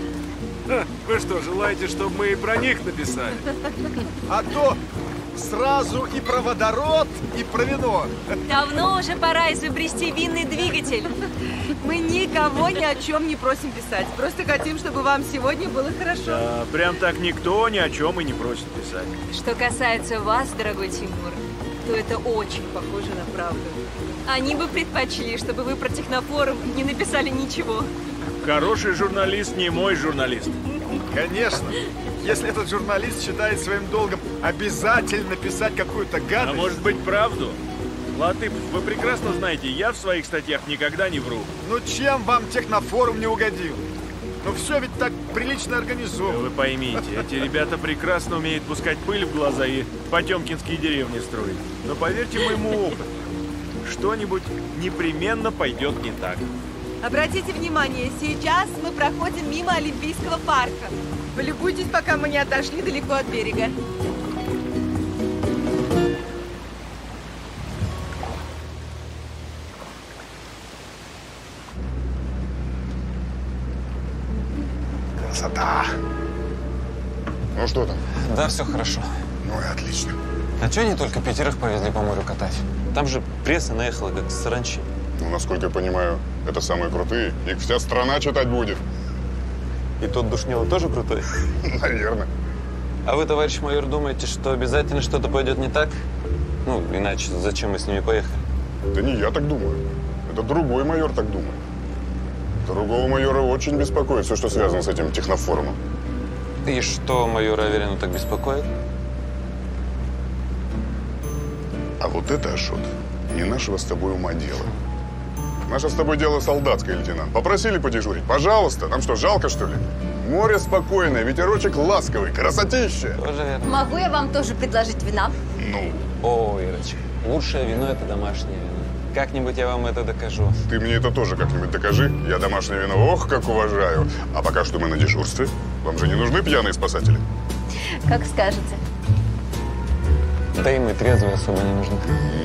Вы что, желаете, чтобы мы и про них написали? А то сразу и про водород, и про вино. Давно уже пора изобрести винный двигатель. Мы никого ни о чем не просим писать. Просто хотим, чтобы вам сегодня было хорошо. Да, прям так никто ни о чем и не просит писать. Что касается вас, дорогой Тимур, то это очень похоже на правду. Они бы предпочли, чтобы вы про технофорум не написали ничего. Хороший журналист не мой журналист. Конечно. Если этот журналист считает своим долгом обязательно писать какую-то гадость. А может быть, правду? Латыпов, вы прекрасно знаете, я в своих статьях никогда не вру. Ну чем вам технофорум не угодил? Ну все ведь так прилично организовано. Вы поймите, эти ребята прекрасно умеют пускать пыль в глаза и потемкинские деревни строить. Но поверьте моему опыту, что-нибудь непременно пойдет не так. Обратите внимание, сейчас мы проходим мимо Олимпийского парка. Полюбуйтесь, пока мы не отошли далеко от берега. Красота. Ну что там? Да, все хорошо. Ну и отлично. А что они только пятерых повезли по морю катать? Там же пресса наехала, как саранчи. Ну, насколько я понимаю, это самые крутые. Их вся страна читать будет. И тот Душнилов тоже крутой? Наверное. А вы, товарищ майор, думаете, что обязательно что-то пойдет не так? Ну, иначе зачем мы с ними поехали? Да не я так думаю. Это другой майор так думает. Другого майора очень беспокоит все, что связано с этим технофорумом. И что майора Аверину так беспокоит? А вот это, Ашот, не нашего с тобой ума дело. Наше с тобой дело солдатское, лейтенант. Попросили подежурить. Пожалуйста. Нам что, жалко, что ли? Море спокойное, ветерочек ласковый, красотища. Тоже верно. Могу я вам тоже предложить вина? Ну? О, Ирочка, лучшее вино – это домашнее вино. Как-нибудь я вам это докажу. Ты мне это тоже как-нибудь докажи. Я домашнее вино, ох, как уважаю. А пока что мы на дежурстве. Вам же не нужны пьяные спасатели? Как скажете. Да и мы трезвые особо не нужны.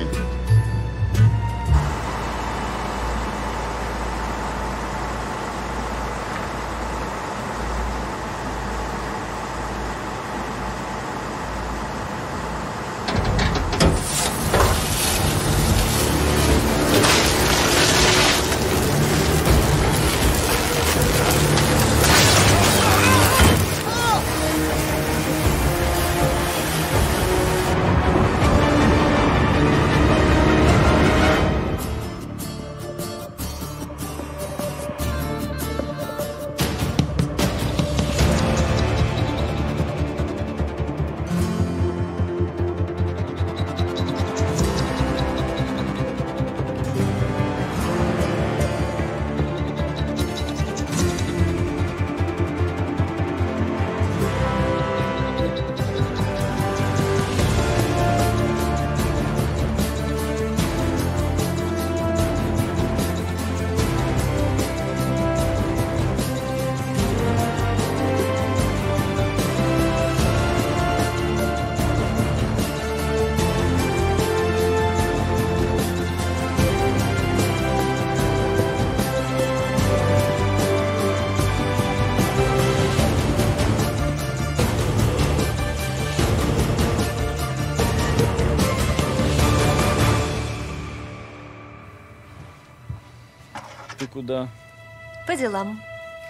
Куда? По делам.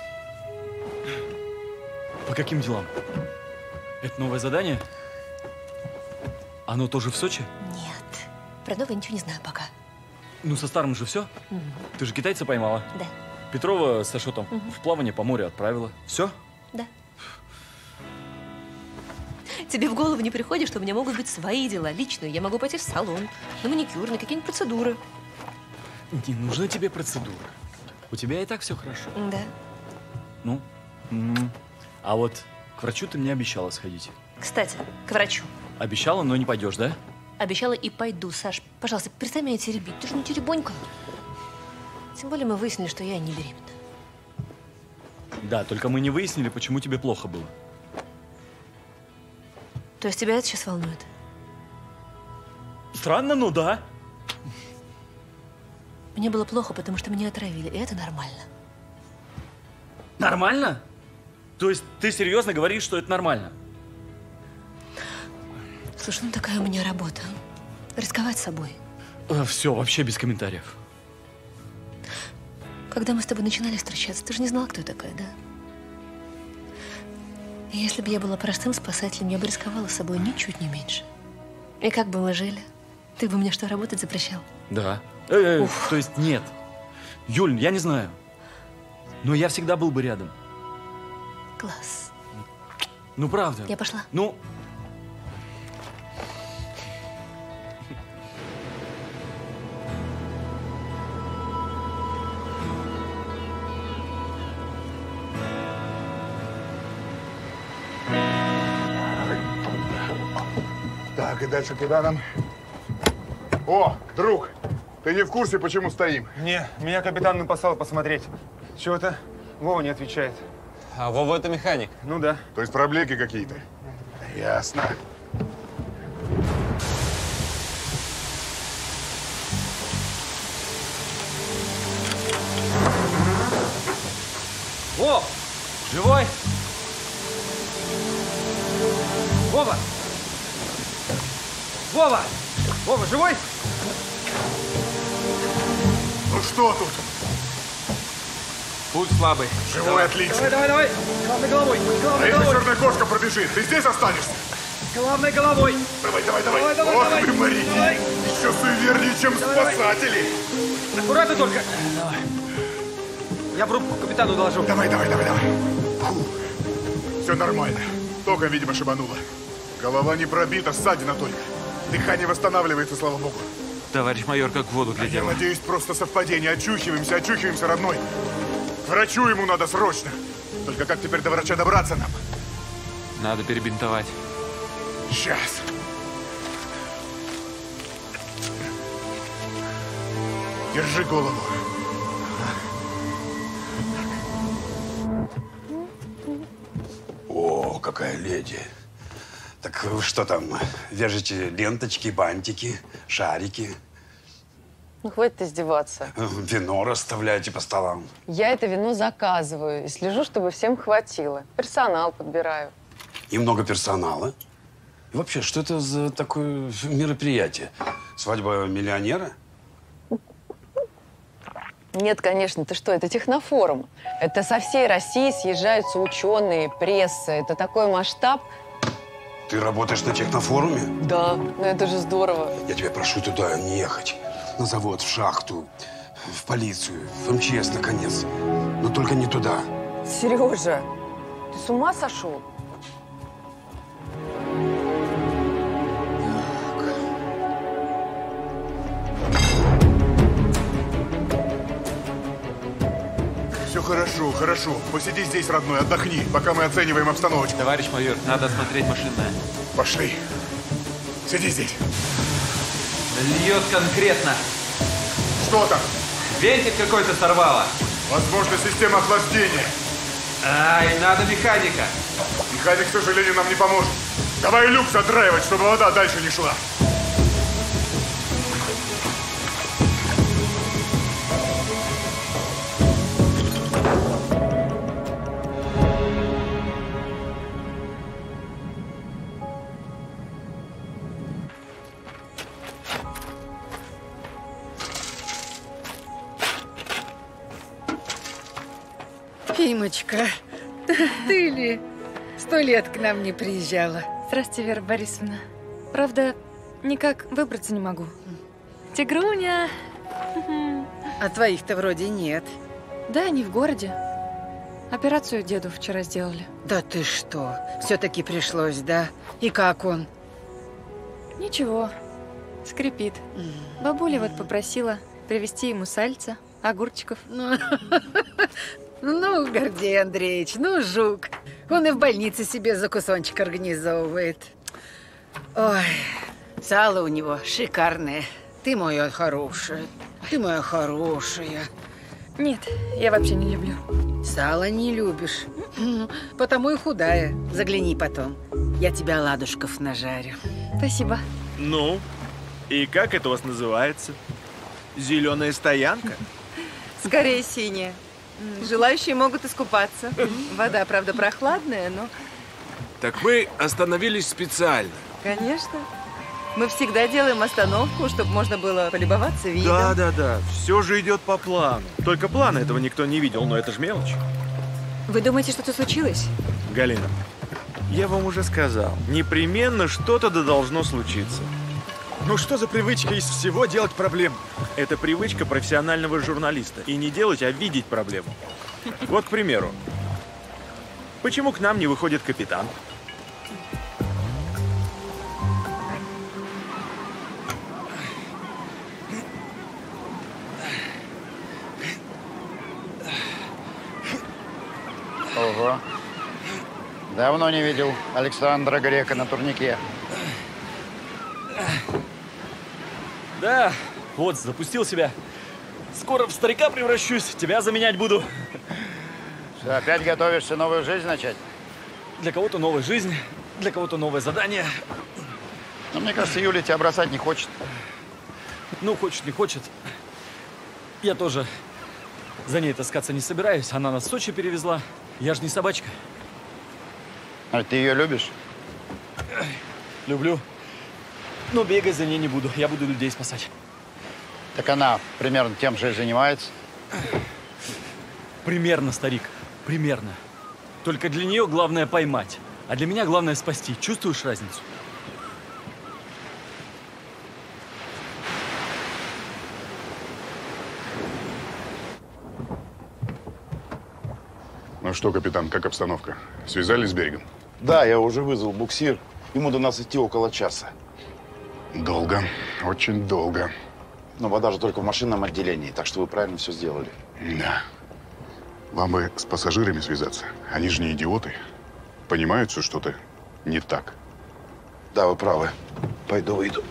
По каким делам? Это новое задание? Оно тоже в Сочи? Нет. Про новое ничего не знаю пока. Ну, со старым же все? Угу. Ты же китайца поймала? Да. Петрова с Ашотом Угу. в плавание по морю отправила. Все? Да. Тебе в голову не приходит, что у меня могут быть свои дела, личные. Я могу пойти в салон, на маникюр, на какие-нибудь процедуры. Не нужны тебе процедуры. У тебя и так все хорошо. Да. Ну, м-м. А вот к врачу ты мне обещала сходить. Кстати, к врачу. Обещала, но не пойдешь, да? Обещала и пойду, Саш. Пожалуйста, перестань меня теребить. Ты же не теребонька. Тем более мы выяснили, что я не беременна. Да, только мы не выяснили, почему тебе плохо было. То есть тебя это сейчас волнует? Странно, ну да. Мне было плохо, потому что меня отравили, и это нормально. Нормально? То есть ты серьезно говоришь, что это нормально? Слушай, ну такая у меня работа. Рисковать собой. Э, все, вообще без комментариев. Когда мы с тобой начинали встречаться, ты же не знала, кто я такая, да? И если бы я была простым спасателем, я бы рисковала собой ничуть не меньше. И как бы мы жили? Ты бы мне что, работать запрещал? Да. Э, э, то есть нет. Юль, я не знаю. Но я всегда был бы рядом. Класс. Ну, правда. Я пошла. Ну... Так, и дальше куда нам? О, друг, ты не в курсе, почему стоим? Не, меня капитан напасал посмотреть. Чего-то Вова не отвечает. А Вова это механик? Ну да. То есть проблеки какие-то? Ясно. О, живой? Вова! Вова! Вова, живой? Ну что тут? Пульс слабый. Живой, Давай. отлично. Давай, давай, давай. Главной головой. А Главной если головой. черная кошка пробежит, ты здесь останешься? Главной головой. Давай, давай, давай. Давай, давай, Ох давай. ты, моряки. Давай. Еще суевернее, чем Давай, спасатели. Аккуратно только. Давай. Я в рубку капитану доложу. Давай, давай, давай, давай. Фу. Все нормально. Током, видимо, шибануло. Голова не пробита, ссадина только. Дыхание восстанавливается, слава богу. Товарищ майор, как в воду Я глядел. надеюсь, просто совпадение. Очухиваемся, очухиваемся, родной. К врачу ему надо срочно. Только как теперь до врача добраться нам? Надо перебинтовать. Сейчас. Держи голову. О, какая леди. Так вы что там, вяжете ленточки, бантики, шарики? Ну, хватит издеваться. Вино расставляете по столам? Я это вино заказываю и слежу, чтобы всем хватило. Персонал подбираю. И много персонала? И вообще, что это за такое мероприятие? Свадьба миллионера? Нет, конечно, ты что, это технофорум. Это со всей России съезжаются ученые, пресса. Это такой масштаб. Ты работаешь на технофоруме? Да, ну это же здорово. Я тебя прошу туда не ехать. На завод, в шахту, в полицию, в эм че эс, наконец. Но только не туда. Сережа, ты с ума сошел? Все хорошо, хорошо. Посиди здесь, родной, отдохни, пока мы оцениваем обстановочку. Товарищ майор, надо осмотреть машинное. Пошли. Сиди здесь. Льет конкретно. Что там? Вентиль какой-то сорвало. Возможно, система охлаждения. Ай, надо механика. Механик, к сожалению, нам не поможет. Давай люк задраивать, чтобы вода дальше не шла. Фимочка, ты ли? Сто лет к нам не приезжала. Здравствуйте, Вера Борисовна. Правда, никак выбраться не могу. Тигруня. А твоих-то вроде нет. Да, они в городе. Операцию деду вчера сделали. Да ты что? Все-таки пришлось, да? И как он? Ничего, скрипит. Бабуля вот попросила привезти ему сальца, огурчиков. Ну, Гордей Андреевич, ну, жук. Он и в больнице себе за кусончик организовывает. Ой, сало у него шикарное. Ты моя хорошая, ты моя хорошая. Нет, я вообще не люблю. Сало не любишь. Потому и худая. Загляни потом. Я тебя оладушков нажарю. Спасибо. Ну, и как это у вас называется? Зеленая стоянка? Скорее синяя. Желающие могут искупаться. Вода, правда, прохладная, но... Так мы остановились специально. Конечно. Мы всегда делаем остановку, чтобы можно было полюбоваться видом. Да, да, да. Все же идет по плану. Только плана этого никто не видел, но это же мелочь. Вы думаете, что-то случилось? Галина, я вам уже сказал, непременно что-то да должно случиться. Ну что за привычка из всего делать проблему? Это привычка профессионального журналиста. И не делать, а видеть проблему. Вот, к примеру, почему к нам не выходит капитан? Ого. Давно не видел Александра Грека на турнике. Да, вот, запустил себя. Скоро в старика превращусь, тебя заменять буду. Что, опять готовишься новую жизнь начать? Для кого-то новая жизнь, для кого-то новое задание. Но мне кажется, Юля тебя бросать не хочет. Ну, хочет, не хочет. Я тоже за ней таскаться не собираюсь. Она нас в Сочи перевезла. Я же не собачка. А ты ее любишь? Люблю. Но бегать за ней не буду. Я буду людей спасать. Так она примерно тем же и занимается? Примерно, старик. Примерно. Только для нее главное поймать. А для меня главное спасти. Чувствуешь разницу? Ну что, капитан, как обстановка? Связались с берегом? Да, я уже вызвал буксир. Ему до нас идти около часа. Долго, очень долго. Но вода же только в машинном отделении, так что вы правильно все сделали. Да. Вам бы с пассажирами связаться. Они же не идиоты. Понимают, что что-то не так. Да, вы правы. Пойду выйду.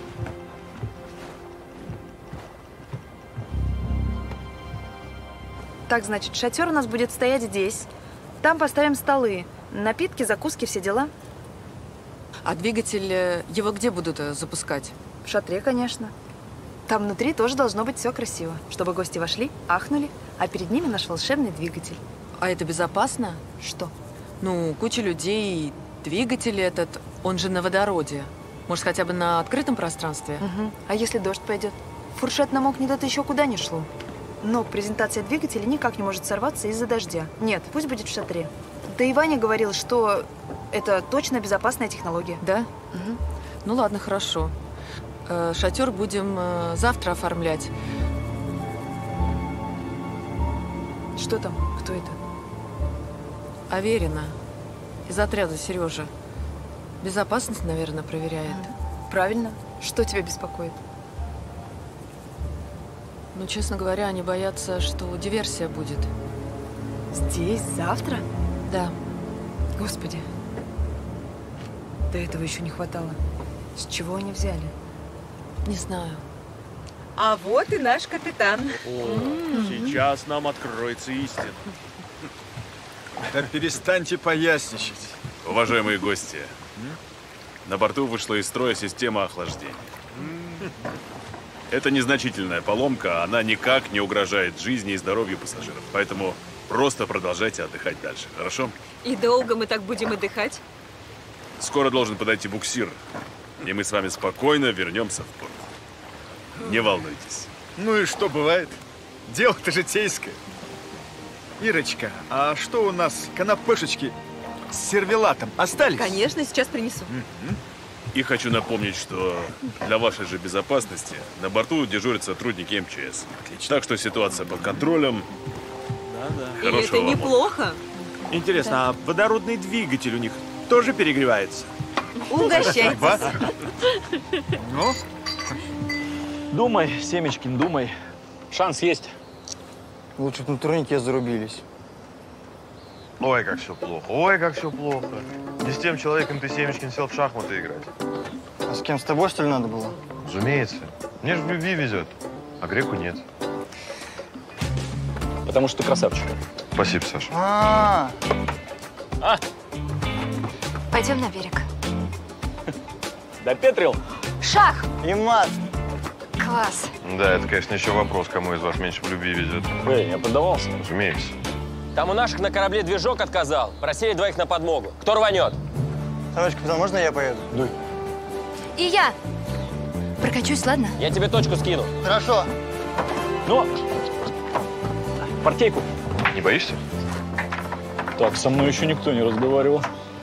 Так, значит, шатер у нас будет стоять здесь. Там поставим столы. Напитки, закуски, все дела. А двигатель, э, его где будут э, запускать? В шатре, конечно. Там внутри тоже должно быть все красиво. Чтобы гости вошли, ахнули, а перед ними наш волшебный двигатель. А это безопасно? Что? Ну, куча людей, двигатель этот, он же на водороде. Может, хотя бы на открытом пространстве? Угу. А если дождь пойдет? Фуршет намокнет, это еще куда ни шло. Но презентация двигателя никак не может сорваться из-за дождя. Нет, пусть будет в шатре. Да и Ваня говорил, что это точно безопасная технология. Да? Угу. Ну ладно, хорошо. Э, шатер будем э, завтра оформлять. Что там? Кто это? Аверина. Из отряда Сережа. Безопасность, наверное, проверяет. Правильно. Что тебя беспокоит? Ну, честно говоря, они боятся, что диверсия будет. Здесь? Завтра? Да. Господи. До этого еще не хватало. С чего они взяли? Не знаю. А вот и наш капитан. О, сейчас нам откроется истина. Да перестаньте поясничать. Уважаемые гости, на борту вышла из строя система охлаждения. Это незначительная поломка, она никак не угрожает жизни и здоровью пассажиров. Поэтому просто продолжайте отдыхать дальше, хорошо? И долго мы так будем отдыхать? Скоро должен подойти буксир, и мы с вами спокойно вернемся в порт. Не волнуйтесь. Ну и что бывает? Дело-то житейское. Ирочка, а что у нас, канапешечки с сервелатом остались? Конечно, сейчас принесу. И хочу напомнить, что для вашей же безопасности на борту дежурят сотрудники эм че эс. Отлично. Так что ситуация под контролем. Да-да. И это неплохо. Интересно, Да. а водородный двигатель у них тоже перегревается? Угощайтесь. Ну? Думай, Семечкин, думай. Шанс есть. Лучше бы на турнике зарубились. Ой, как все плохо. Ой, как все плохо. Не с тем человеком ты, Семечкин, сел в шахматы играть. А с кем, с тобой, что ли, надо было? Разумеется. Мне же в любви везет, а греку нет. Потому что ты красавчик. Спасибо, Саша. А, А, Пойдем на берег. допетрил? Шах! и мат. Класс. Да, это, конечно, еще вопрос, кому из вас меньше в любви везет. Эй, я поддавался. Разумеется. Там у наших на корабле движок отказал. Просили двоих на подмогу. Кто рванет? Товарищ капитан, можно я поеду? Дуй. И я. Прокачусь, ладно? Я тебе точку скину. Хорошо. Ну, партейку. Не боишься? Так, со мной еще никто не разговаривал.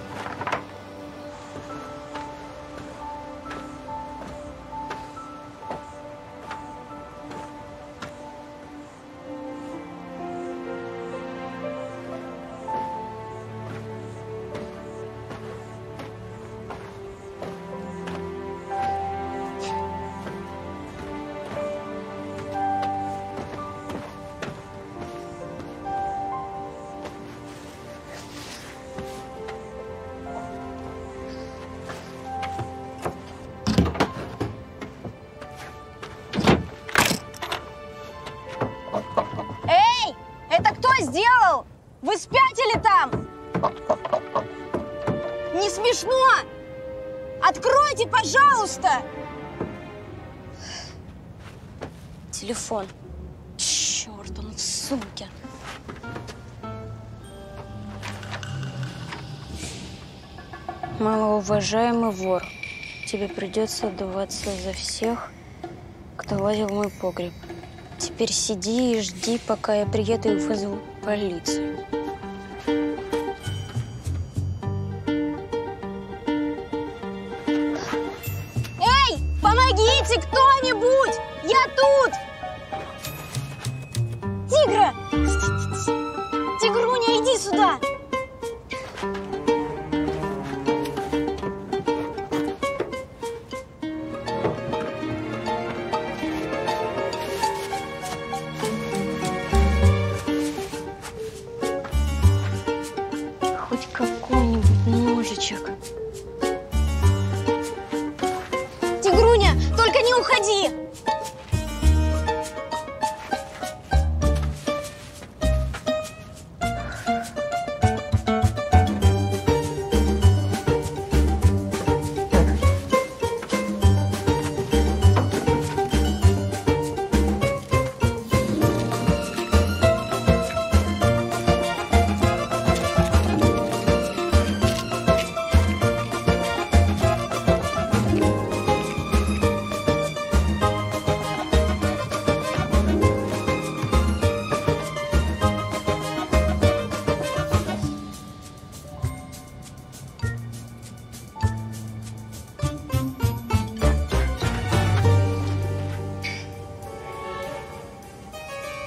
Эй! Это кто сделал? Вы спятили там? Не смешно! Откройте, пожалуйста! Телефон. Черт, он в сумке. Малоуважаемый вор, тебе придется отдуваться за всех, кто лазил в мой погреб. Теперь сиди и жди, пока я приеду и вызову полицию. Эй, помогите кто-нибудь! Я тут! Тигра! Тигруня, иди сюда!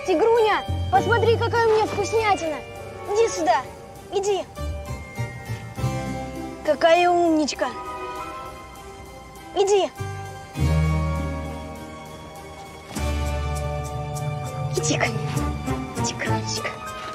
Тигруня, посмотри, какая у меня вкуснятина. Иди сюда, иди. Какая умничка. Иди. Иди-ка. Иди-ка, иди-ка.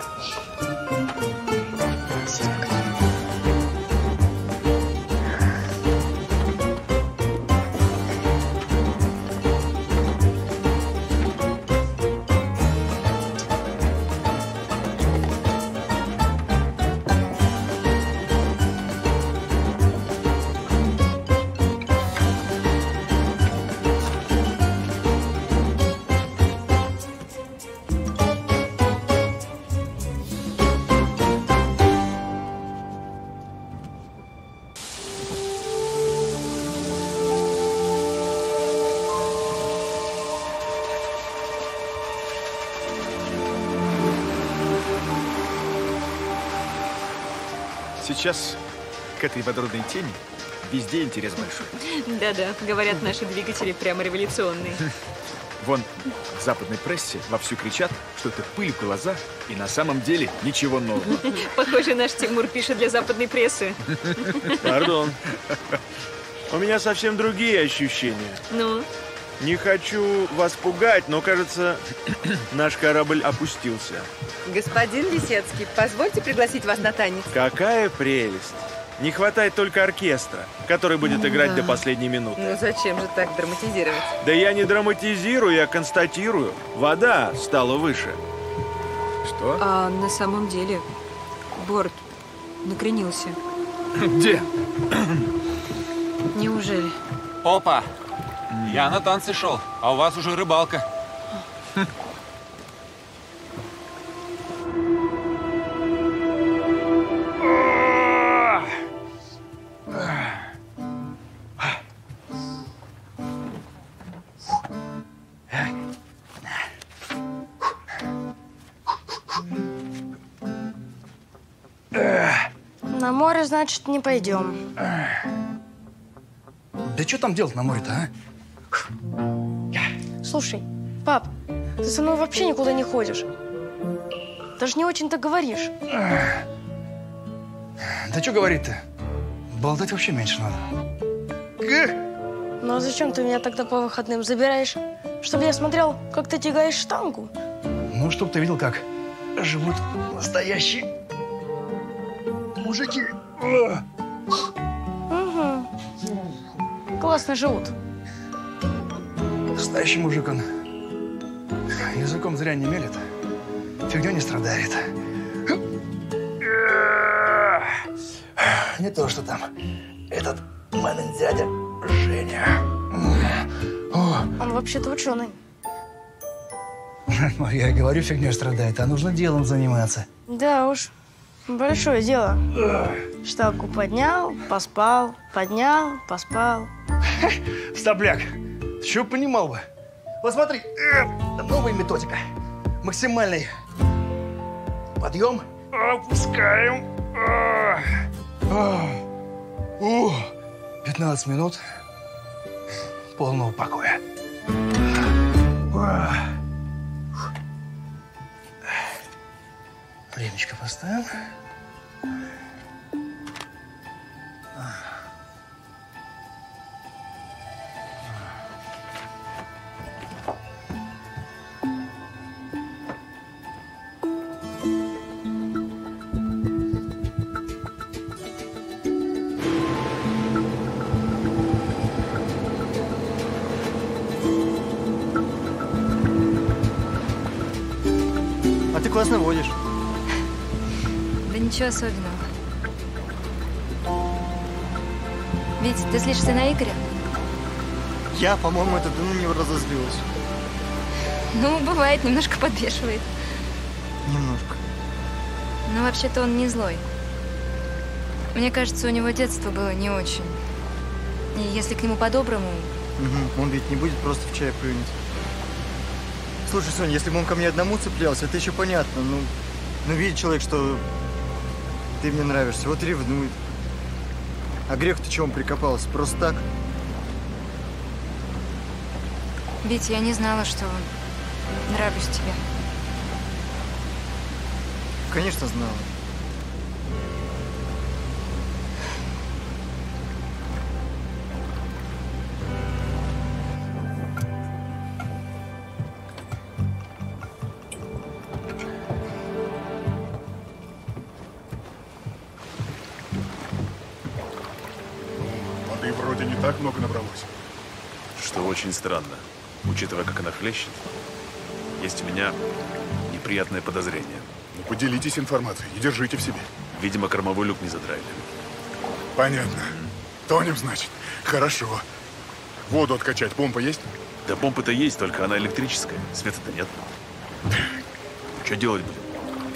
Сейчас к этой водородной тени везде интерес большой. Да-да, говорят, наши двигатели прямо революционные. Вон в западной прессе вовсю кричат, что это пыль в глаза, и на самом деле ничего нового. Похоже, наш Тимур пишет для западной прессы. Пардон. У меня совсем другие ощущения. Ну? Не хочу вас пугать, но, кажется, наш корабль опустился. Господин Лисецкий, позвольте пригласить вас на танец. Какая прелесть! Не хватает только оркестра, который будет играть до последней минуты. Ну зачем же так драматизировать? Да я не драматизирую, я констатирую. Вода стала выше. Что? А на самом деле борт накренился. Где? Неужели? Опа! Я на танцы шел, а у вас уже рыбалка. На море, значит, не пойдем. Да что там делать на море-то, а? Слушай, пап, ты со мной вообще никуда не ходишь. Даже не очень-то говоришь. Да что говорить-то? Болтать вообще меньше надо. Ну а зачем ты меня тогда по выходным забираешь? Чтобы я смотрел, как ты тягаешь штангу? Ну, чтоб ты видел, как живут настоящие мужики. Угу. Классно живут. Настоящий мужик он. Языком зря не мелет. Фигнёй не страдает. Не то, что там этот мамин дядя Женя. Он вообще-то ученый. Ну, я и говорю, фигнёй страдает, а нужно делом заниматься. Да уж, большое дело. Штангу поднял, поспал, поднял, поспал. Стопляк, ты чё понимал бы? Вот смотри, новая методика. Максимальный подъем. Опускаем. пятнадцать минут полного покоя. Времечко поставим. А ты классно водишь. Да ничего особенного. Вить, ты злишься на Игоря? Я, по-моему, это ты на него разозлилась. Ну, бывает, немножко подбешивает. Немножко. Но вообще-то он не злой. Мне кажется, у него детство было не очень. И если к нему по-доброму... Угу. Он ведь не будет просто в чай плюнуть. Слушай, Сонь, если бы он ко мне одному цеплялся, это еще понятно. Ну, ну видит человек, что ты мне нравишься, вот ревнует. А грех-то чего он прикопался? Просто так? Вить, я не знала, что нравлюсь тебе. Конечно, знала. Воды вроде не так много набралось. Что очень странно, учитывая, как она хлещет. Есть у меня неприятное подозрение. Ну, поделитесь информацией и держите в себе. Видимо, кормовой люк не задраили. Понятно. Тонем, значит. Хорошо. Воду откачать, помпа есть? Да помпа-то есть, только она электрическая. Света-то нет. Что делать будем?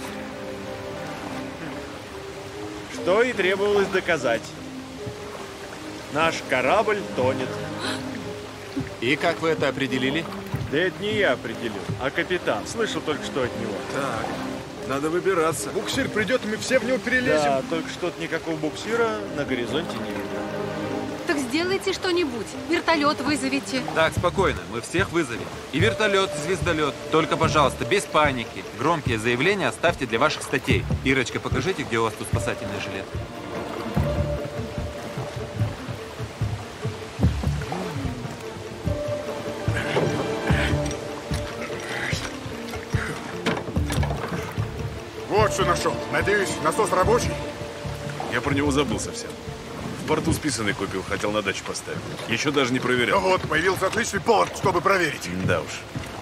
Что и требовалось доказать. Наш корабль тонет. И как вы это определили? Да это не я определил, а капитан. Слышал только что от него. Так, надо выбираться. Буксир придет, и мы все в него перелезем. Да, только что-то никакого буксира на горизонте не видно. Так сделайте что-нибудь. Вертолет вызовите. Так, спокойно, мы всех вызовем. И вертолет, и звездолет. Только, пожалуйста, без паники. Громкие заявления оставьте для ваших статей. Ирочка, покажите, где у вас тут спасательный жилет. Вот что нашел. Надеюсь, насос рабочий? Я про него забыл совсем. В порту списанный купил, хотел на дачу поставить. Еще даже не проверял. Ну вот, появился отличный повод, чтобы проверить. Да уж.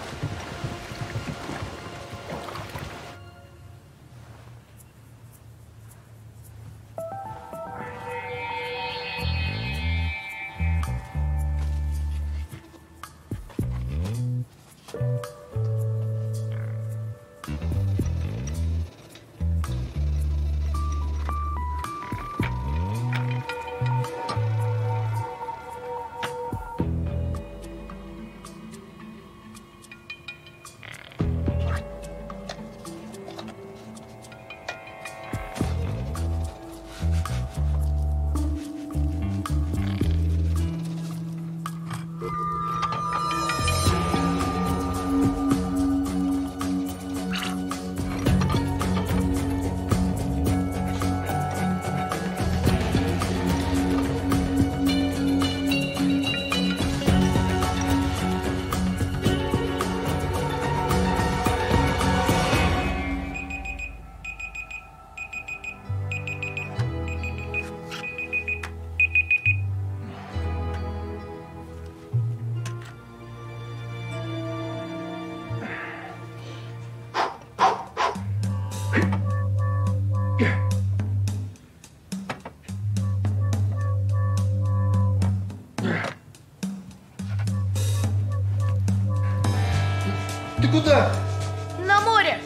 Ты куда? На море!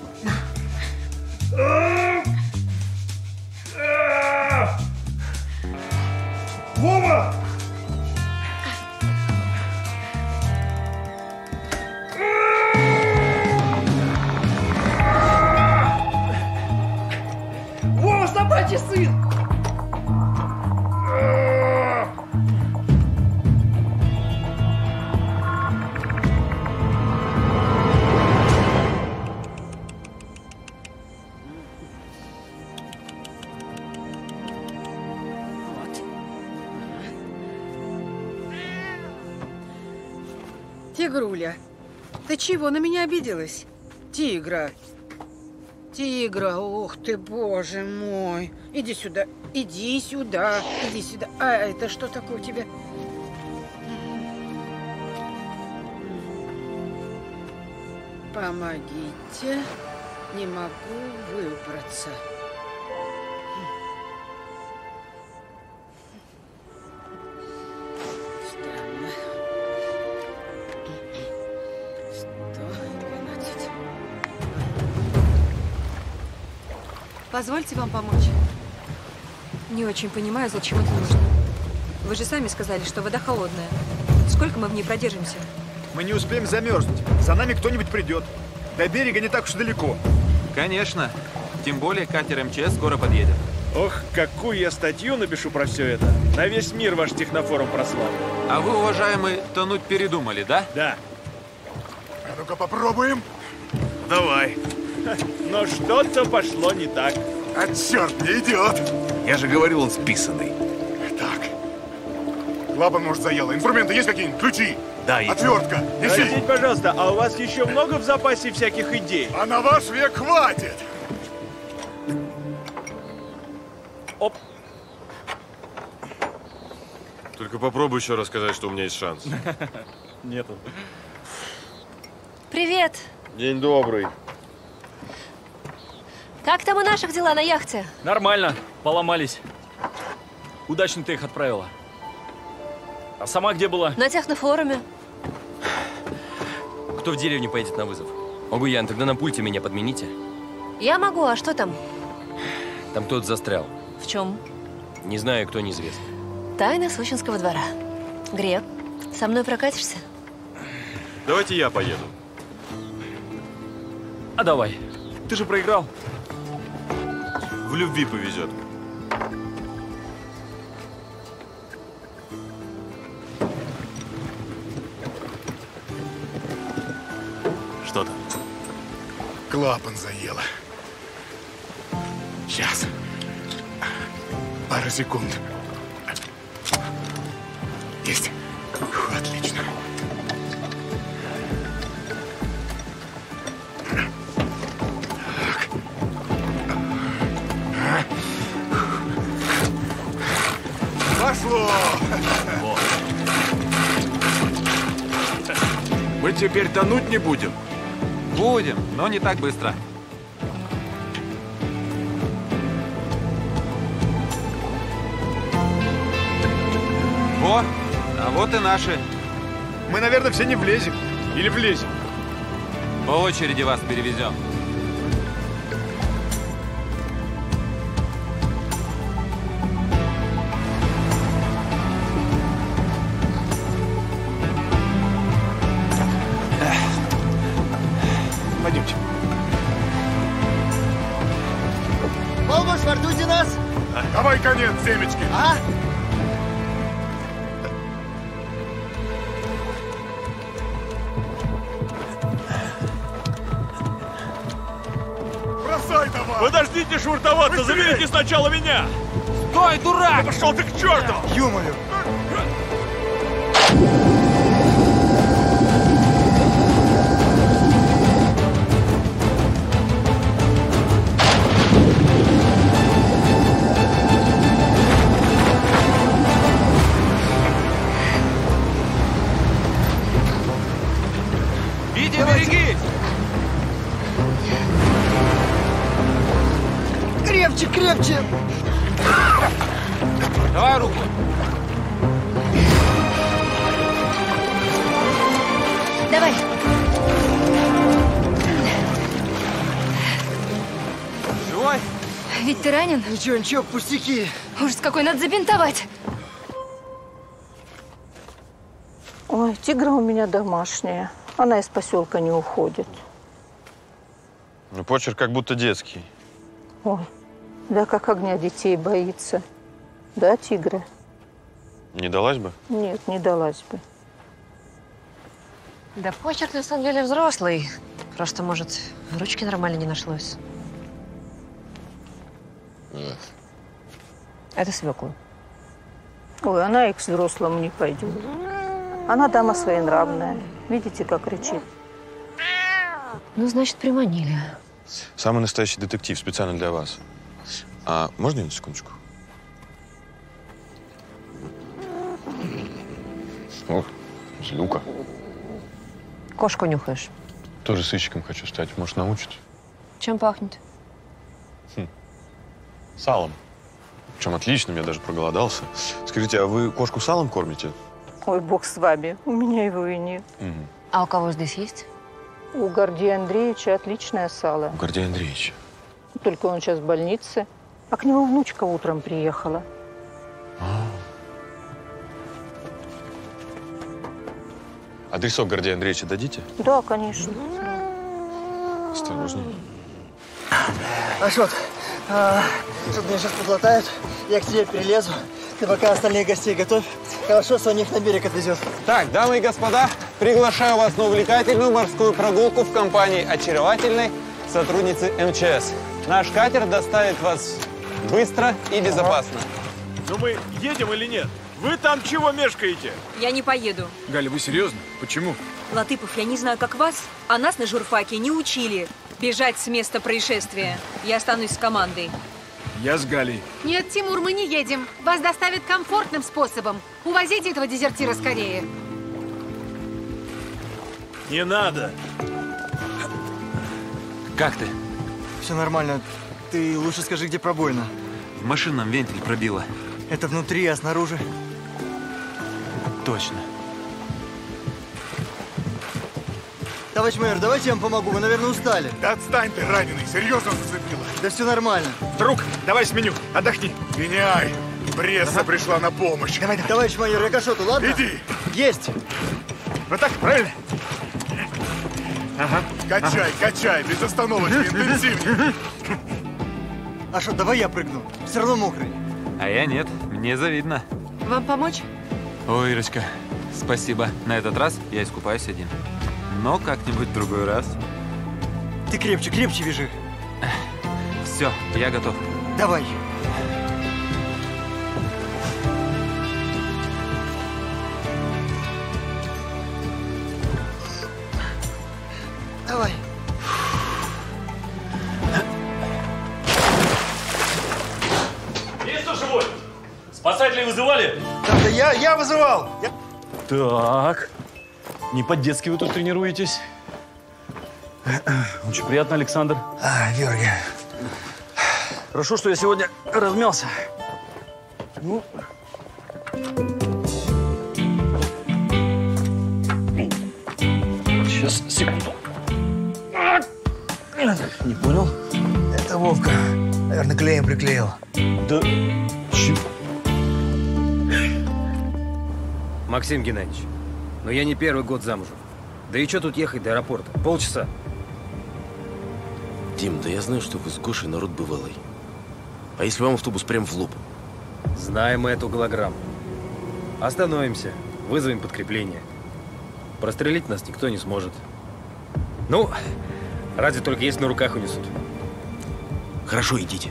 Вова! Вова, собачий сын! Тигруля, ты чего на меня обиделась? Тигра. Тигра, ох ты, боже мой. Иди сюда, иди сюда, иди сюда. А это что такое у тебя? Помогите. Не могу выбраться. Странно. Позвольте вам помочь. Не очень понимаю, зачем это нужно. Вы же сами сказали, что вода холодная. Сколько мы в ней продержимся? Мы не успеем замерзнуть. За нами кто-нибудь придет. До берега не так уж далеко. Конечно. Тем более катер эм че эс скоро подъедет. Ох, какую я статью напишу про все это. На весь мир ваш технофорум прославлю. А вы, уважаемый, тонуть передумали, да? Да. А ну-ка попробуем. Давай. Но что-то пошло не так. А черт, не идет. Я же говорил, он списанный. Так. Клапан, может, заело. Инструменты есть какие-нибудь? Ключи? Да, есть. Отвертка. Неси. Простите, пожалуйста, а у вас еще много в запасе всяких идей? А на ваш век хватит. Оп. Только попробуй еще рассказать, что у меня есть шанс. Нету. Привет. День добрый. Как там у наших дела на яхте? Нормально. Поломались. Удачно ты их отправила. А сама где была? На технофоруме. Кто в деревню поедет на вызов? Огуян, тогда на пульте меня подмените. Я могу, а что там? Там кто-то застрял. В чем? Не знаю, кто, неизвестно. Тайна Сочинского двора. Грек, со мной прокатишься? Давайте я поеду. А давай. Ты же проиграл. В любви повезет. Что там? Клапан заело. Сейчас. Пара секунд. Есть. Фу, отлично. Так. Пошло! Вот. Мы теперь тонуть не будем? Будем, но не так быстро. О, а вот и наши. Мы, наверное, все не влезем. Или влезем? По очереди вас перевезем. Пойдемте. Полбош, вартуйте нас! Давай конец, семечки. А? Бросай давай! Подождите швартоваться, заберите сначала меня! Стой, дурак! Да пошел ты к черту! Ё-моё! Витя, берегись! Крепче, крепче! Давай руку. Давай. Живой? Ведь ты ранен? Ничего, ничего, пустяки. Ужас какой, надо забинтовать. Ой, тигра у меня домашняя. Она из поселка не уходит. Ну, почерк как будто детский. Ой, да как огня детей боится. Да, тигра? Не далась бы? Нет, не далась бы. Да почерк на самом деле взрослый. Просто, может, ручки нормально не нашлось. Нет. Это свекла. Ой, она и к взрослому не пойдет. Она дама своенравная. Видите, как кричит? Ну, значит, приманили. Самый настоящий детектив, специально для вас. А можно я на секундочку? Ох, злюка. Кошку нюхаешь. Тоже сыщиком хочу стать. Может, научит? Чем пахнет? Хм. Салом. Причем отличным, я даже проголодался. Скажите, а вы кошку салом кормите? Ой, бог с вами. У меня его и нет. Угу. А у кого здесь есть? У Гордея Андреевича отличное сало. У Гордея Андреевича. Только он сейчас в больнице. А к нему внучка утром приехала. А. Адресок Гордея Андреевича дадите? Да, конечно. Осторожнее. Ашот, а, тут меня сейчас подлатают, я к тебе перелезу. Ты пока остальных гостей готовь. Хорошо, Соня их на берег отвезет. Так, дамы и господа, приглашаю вас на увлекательную морскую прогулку в компании очаровательной сотрудницы эм че эс. Наш катер доставит вас быстро и безопасно. Ну мы едем или нет? Вы там чего мешкаете? Я не поеду. Галя, вы серьезно? Почему? Латыпов, я не знаю, как вас, а нас на журфаке не учили бежать с места происшествия. Я останусь с командой. Я с Галей. Нет, Тимур, мы не едем. Вас доставят комфортным способом. Увозите этого дезертира скорее. Не надо. Как ты? Все нормально. Ты лучше скажи, где пробоина. В машинном вентиль пробило. Это внутри, а снаружи? Точно. Товарищ майор, давайте я вам помогу. Вы, наверное, устали. Да отстань ты, раненый. Серьезно зацепило. Да все нормально. Друг, давай сменю. Отдохни. Пеняй. Пресса ага. пришла на помощь. Давай, давай. Товарищ майор, я кашоту, ладно? Иди. Есть. Вот так, правильно? Ага. Качай, ага. качай, без остановочки, интенсивнее. Ашот, давай я прыгну. Все равно мокрый. А я нет, мне завидно. Вам помочь? Ой, Ирочка, спасибо. На этот раз я искупаюсь один. Но как-нибудь в другой раз. Ты крепче, крепче вяжи. Все, я готов. Давай. Давай. Есть кто живой? Спасателей вызывали? Да, да я, я вызывал. Я... Так. Не по-детски вы тут тренируетесь. Очень приятно, Александр. А, Георгий. Хорошо, что я сегодня размялся. Ну. Сейчас, секунду. Не понял. Это Вовка. Наверное, клеем приклеил. Да. Чё? Максим Геннадьевич, но я не первый год замужем. Да и что тут ехать до аэропорта? Полчаса. Дим, да я знаю, что вы с Гошей народ бывалый. А если вам автобус прям в лоб? Знаем мы эту голограмму. Остановимся, вызовем подкрепление. Прострелить нас никто не сможет. Ну, разве только если на руках унесут. Хорошо, идите.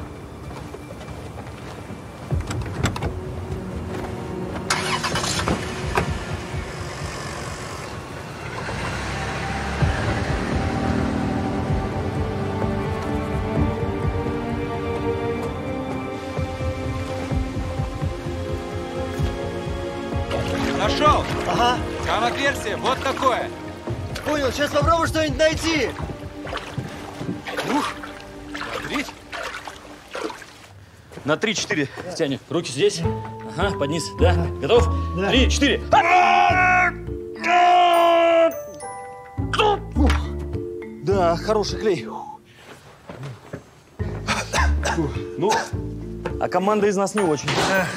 Нашел! Ага. Там отверстие, вот такое. Понял, сейчас попробую что-нибудь найти. Ух! Смотри. На три-четыре тянем. Руки здесь. Ага, под низ. Да. Готов? Да. Три-четыре. Да, хороший клей. Ну, а команда из нас не очень.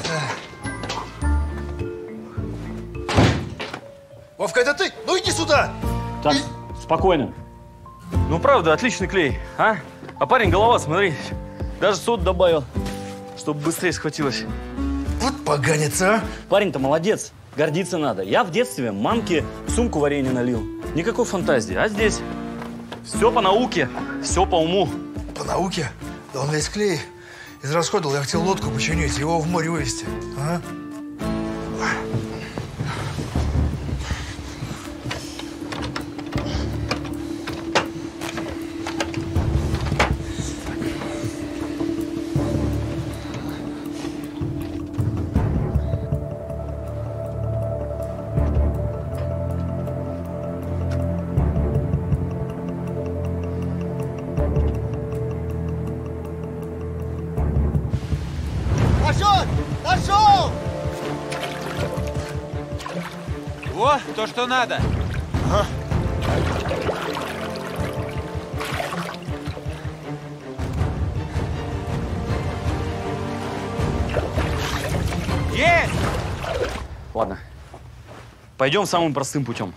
Вовка, это ты? Ну иди сюда! Так, и... спокойно. Ну, правда, отличный клей, а? А парень голова, смотри, даже сод добавил, чтобы быстрее схватилось. Вот поганец, а! Парень-то молодец, гордиться надо. Я в детстве мамке в сумку варенье налил. Никакой фантазии, а здесь все по науке, все по уму. По науке? Да он весь клей израсходовал. Я хотел лодку починить, его в море вывезти. Ага. Во, то, что надо. Ага. Есть! Ладно. Пойдем самым простым путем.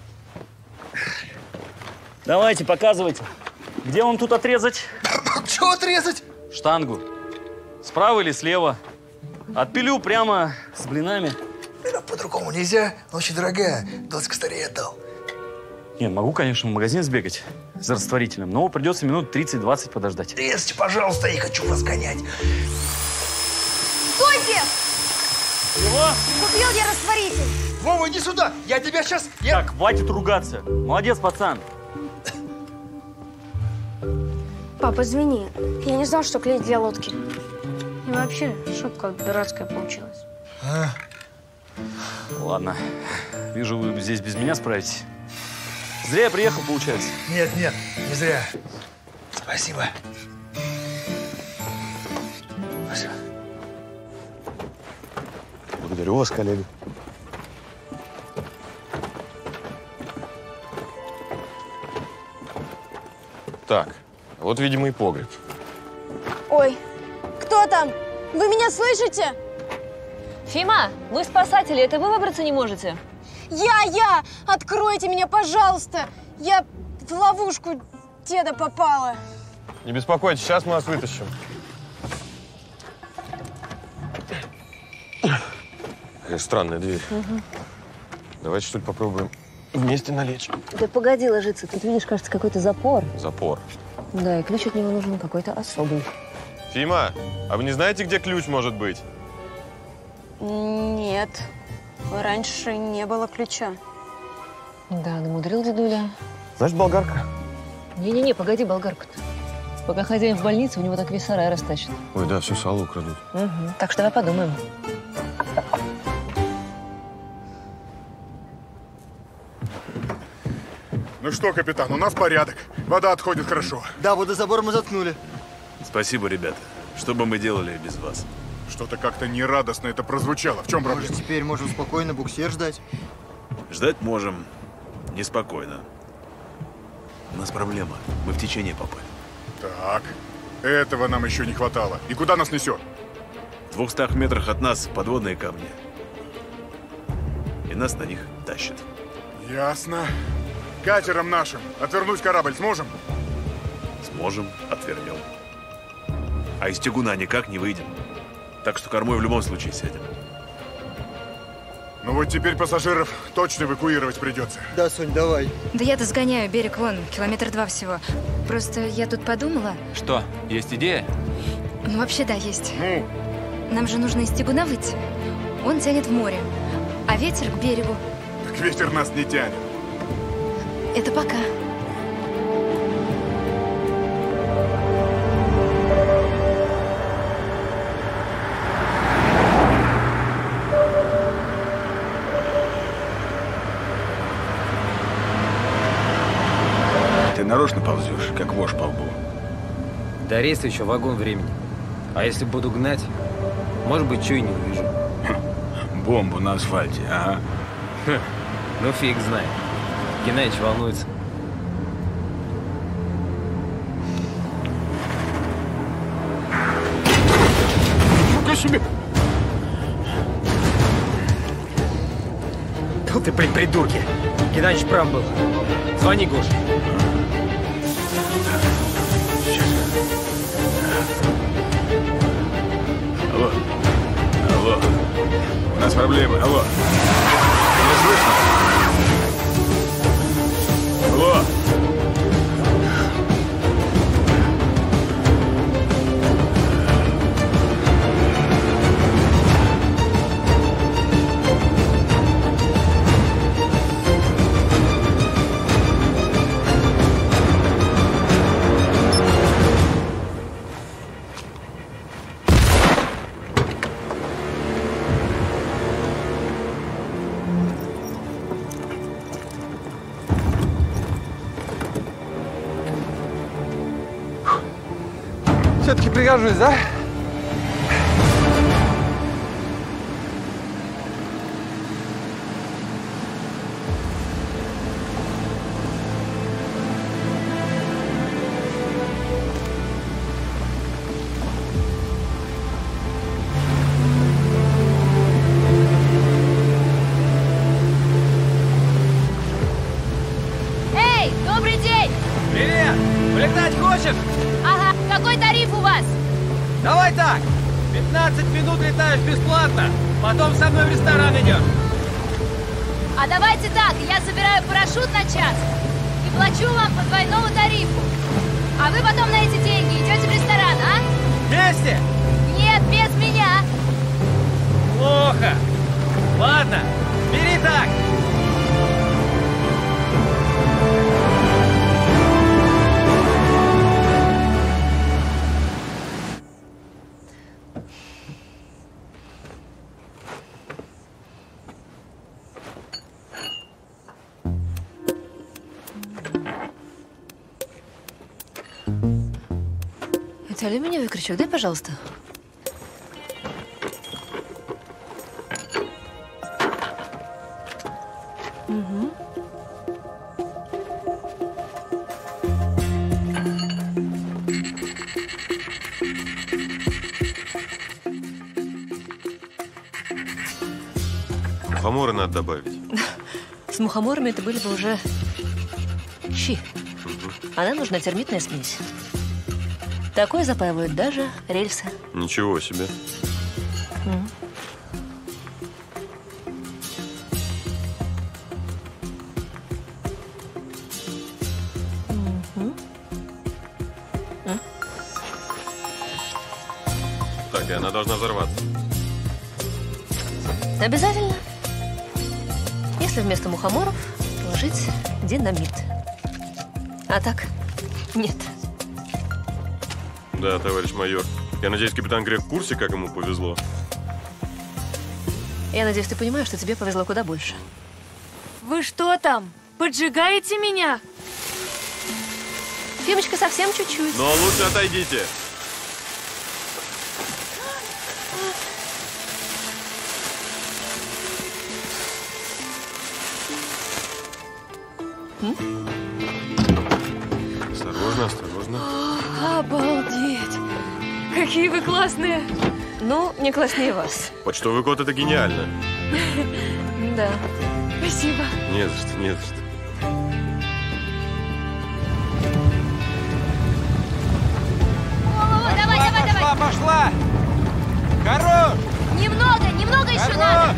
Давайте, показывайте. Где вам тут отрезать? Чего отрезать? Штангу. Справа или слева? Отпилю прямо с блинами. По-другому нельзя, она очень дорогая. Доск старее отдал. Нет, могу, конечно, в магазин сбегать за растворителем, но придется минут тридцать-двадцать подождать. Резьте, пожалуйста, я хочу вас гонять. Стойте! Чего? Купил я растворитель. Вова, иди сюда! Я тебя сейчас... Я... Так, хватит ругаться. Молодец, пацан. Пап, извини. Я не знал, что клей для лодки. И вообще, шутка дурацкая получилась. А? Ладно. Вижу, вы здесь без меня справитесь. Зря я приехал, получается. Нет, нет, не зря. Спасибо. Спасибо. Благодарю вас, коллега. Так, вот, видимо, и погреб. Ой, кто там? Вы меня слышите? Фима, вы спасатели, это вы выбраться не можете? Я, я! Откройте меня, пожалуйста! Я в ловушку деда попала. Не беспокойтесь, сейчас мы вас вытащим. Какая странная дверь. Угу. Давайте, что ли, попробуем вместе налечь. Да погоди ложиться, тут, видишь, кажется, какой-то запор. Запор. Да, и ключ от него нужен какой-то особый. Фима, а вы не знаете, где ключ может быть? Нет, раньше не было ключа. Да, намудрил дедуля. Значит, болгарка. Не-не-не, погоди, болгарка-то. Пока хозяин в больнице, у него так весь сарай растащит. Ой, да, все сало украдут. Угу. Так что давай подумаем. Ну что, капитан, у нас порядок. Вода отходит хорошо. Да, водозабор мы заткнули. Спасибо, ребята. Что бы мы делали без вас? Что-то как-то нерадостно это прозвучало. В чем проблема? Может, теперь можем спокойно буксир ждать? Ждать можем. Неспокойно. У нас проблема. Мы в течение попали. Так, этого нам еще не хватало. И куда нас несет? В двухстах метрах от нас подводные камни. И нас на них тащит. Ясно. Катером нашим отвернуть корабль сможем? Сможем, отвернем. А из тягуна никак не выйдем. Так что кормой в любом случае сядем. Ну вот теперь пассажиров точно эвакуировать придется. Да, Сонь, давай. Да я-то сгоняю, берег вон, километр два всего. Просто я тут подумала. Что, есть идея? Ну, вообще, да, есть. Ну? Нам же нужно из тягуна выйти. Он тянет в море, а ветер к берегу. Так ветер нас не тянет. Это пока. Ты нарочно ползешь, как вошь по лбу. До рейса еще вагон времени. А если буду гнать, может быть, что и не увижу. Бомбу на асфальте, ага. Ха, ну фиг знает. Геннадьевич волнуется. Ничего себе! Тьфу ты, при придурки! Геннадьевич прав был. Звони, Гош. Алло. Алло. У нас проблемы. Алло. Не слышно? Алло. Все-таки пригожусь, да? Эй, добрый день! Привет! Улетать хочешь? Ага, какой тариф у вас? Давай так! пятнадцать минут летаешь бесплатно, потом со мной в ресторан идешь. А давайте так, я собираю парашют на час. Плачу вам по двойному тарифу. А вы потом на эти деньги идете в ресторан, а? Вместе? Нет, без меня. Плохо. Ладно, бери так. Это алюминиевый крючок, дай, пожалуйста. Угу. Мухоморы надо добавить. С мухоморами это были бы уже щи. Угу. А нам нужна термитная смесь. Такое запаивают даже рельсы. Ничего себе. М. Мгм. М. Так, и она должна взорваться. Обязательно. Если вместо мухоморов положить динамит. А так нет. Да, товарищ майор. Я надеюсь, капитан Грег в курсе, как ему повезло. Я надеюсь, ты понимаешь, что тебе повезло куда больше. Вы что там? Поджигаете меня? Фимочка, совсем чуть-чуть. Но лучше отойдите. Осторожно, осторожно. Обалдеть! Какие вы классные! Ну, не класснее вас. Почтовый код — это гениально. Да. Спасибо. Не за что, не за что. О, давай, давай, пошла, давай. пошла! Хорош! Немного, немного еще Хорош! надо.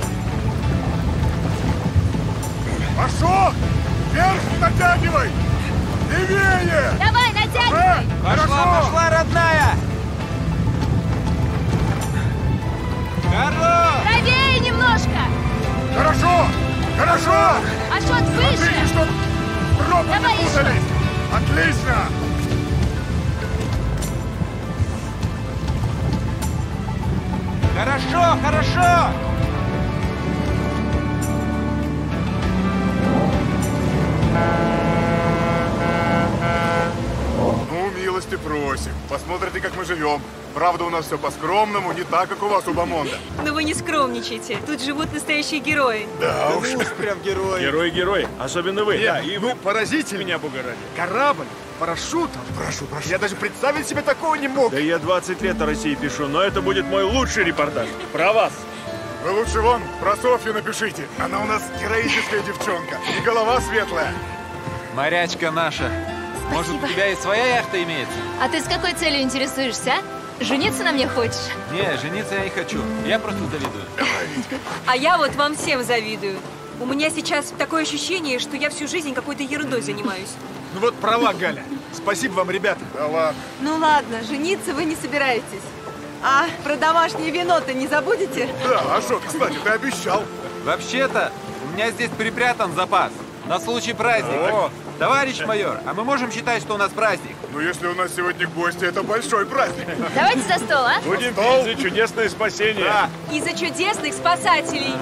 Пошел! Вверх натягивай! Левее! Давай, натягивай. Пошла, пошла, родная! Хорош! Правее немножко. Хорошо! Хорошо! Ашот, выше. Смотри, чтоб пробы Давай не еще. путались! Отлично! Хорошо, хорошо! Ну, милости просим. Посмотрите, как мы живем. Правда, у нас все по-скромному, не так, как у вас у Бамонда. Но вы не скромничайте. Тут живут настоящие герои. Да уж. Прям герой. Герой-герой, особенно вы. Нет, Да, и ну, вы поразительно. меня бугорали. Корабль, парашютом. Прошу, прошу. Я даже представить себе такого не мог. Да я двадцать лет о России пишу, но это будет мой лучший репортаж. Про вас. Вы лучше вон про Софью напишите. Она у нас героическая девчонка. И голова светлая. Морячка наша. Может, у тебя и своя яхта имеется? А ты с какой целью интересуешься, а? Жениться на мне хочешь? Не, жениться я не хочу. Я просто завидую. А я вот вам всем завидую. У меня сейчас такое ощущение, что я всю жизнь какой-то ерундой занимаюсь. Ну вот права, Галя. Спасибо вам, ребята. Да ладно. Ну ладно, жениться вы не собираетесь. А про домашнее вино-то не забудете? Да, а что, кстати, ты обещал. Вообще-то, у меня здесь припрятан запас. На случай праздника. О. Товарищ майор, а мы можем считать, что у нас праздник? Ну, если у нас сегодня гости, это большой праздник. Давайте за стол, а? Будем пить за чудесное спасение. Да. И за чудесных спасателей.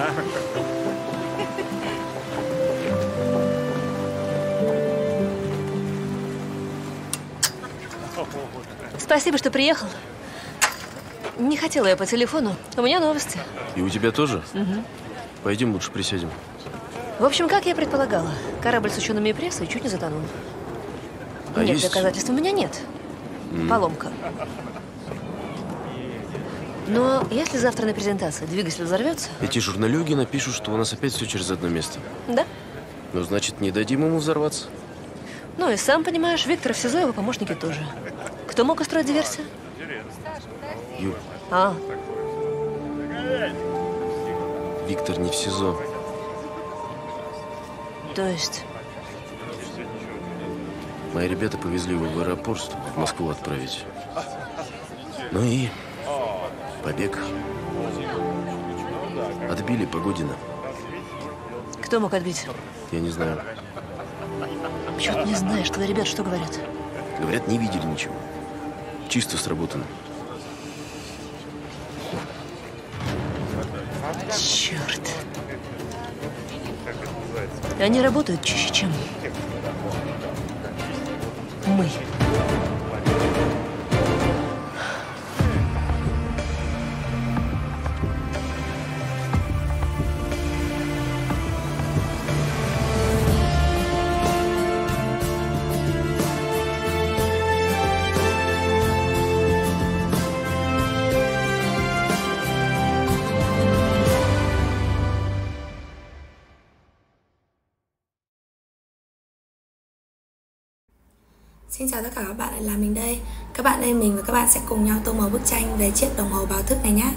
Спасибо, что приехал. Не хотела я по телефону. У меня новости. И у тебя тоже? Угу. Пойдем лучше присядем. В общем, как я предполагала, корабль с учеными прессы чуть не затонул. А нет, есть... доказательств у меня нет. М. Поломка. Но если завтра на презентации двигатель взорвется... Эти журналюги напишут, что у нас опять все через одно место. Да. Ну, значит, не дадим ему взорваться. Ну и сам понимаешь, Виктор в СИЗО, его помощники тоже. Кто мог устроить диверсию? Юр, А, Виктор не в СИЗО. то есть... Мои ребята повезли его в аэропорт, в Москву отправить. Ну и побег. Отбили Погодина. Кто мог отбить? Я не знаю. Чего ты не знаешь, твои ребята что говорят? Говорят, не видели ничего. Чисто сработано. Черт. Они работают чище, чем мы. Xin chào tất cả các bạn, lại là mình đây. Các bạn ơi, mình và các bạn sẽ cùng nhau tô màu bức tranh về chiếc đồng hồ báo thức này nhé.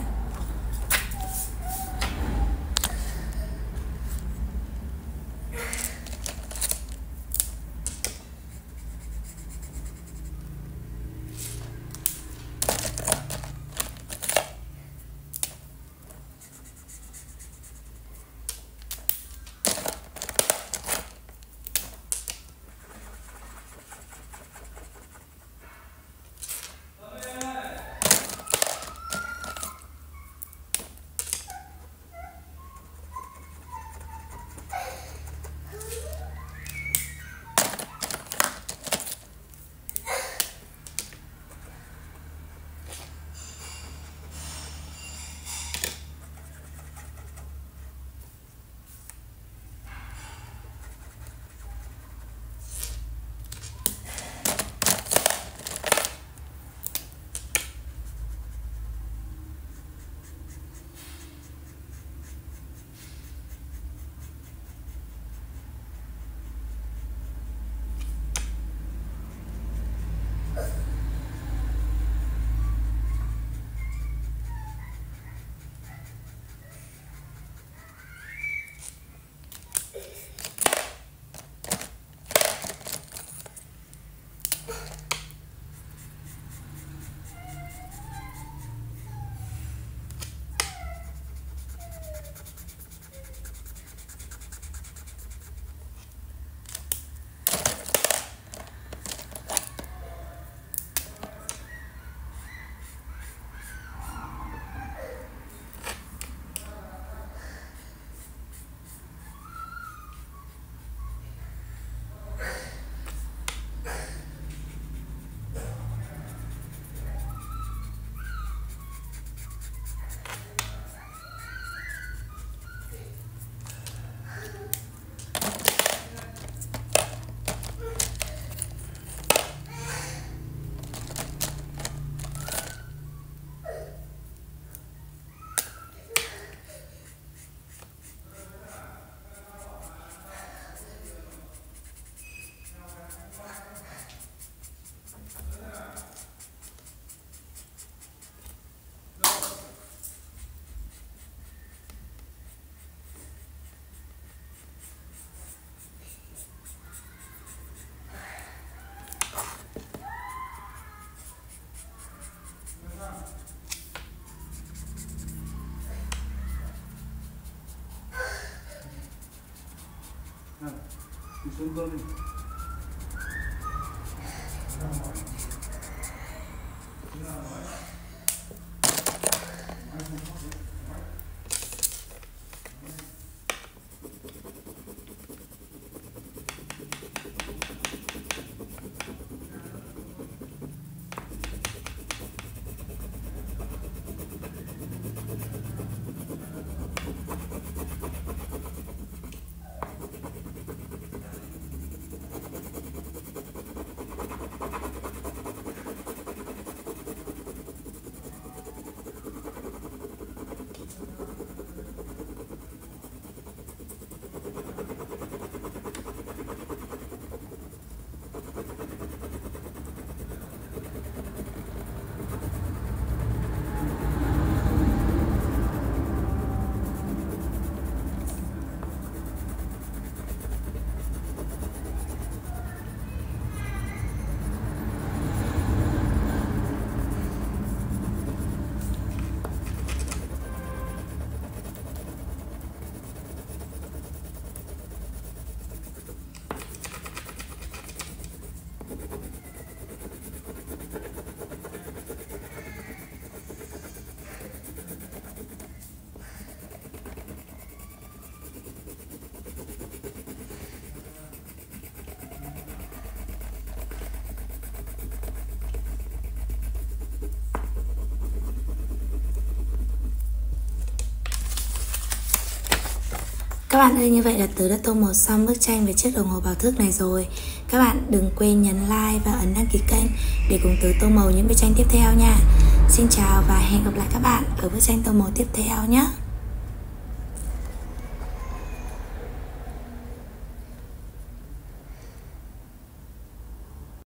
Các bạn ơi, như vậy là Tớ đã tô màu xong bức tranh về chiếc đồng hồ báo thức này rồi. Các bạn đừng quên nhấn like và ấn đăng ký kênh để cùng Tớ tô màu những bức tranh tiếp theo nha. Xin chào và hẹn gặp lại các bạn ở bức tranh tô màu tiếp theo nhé.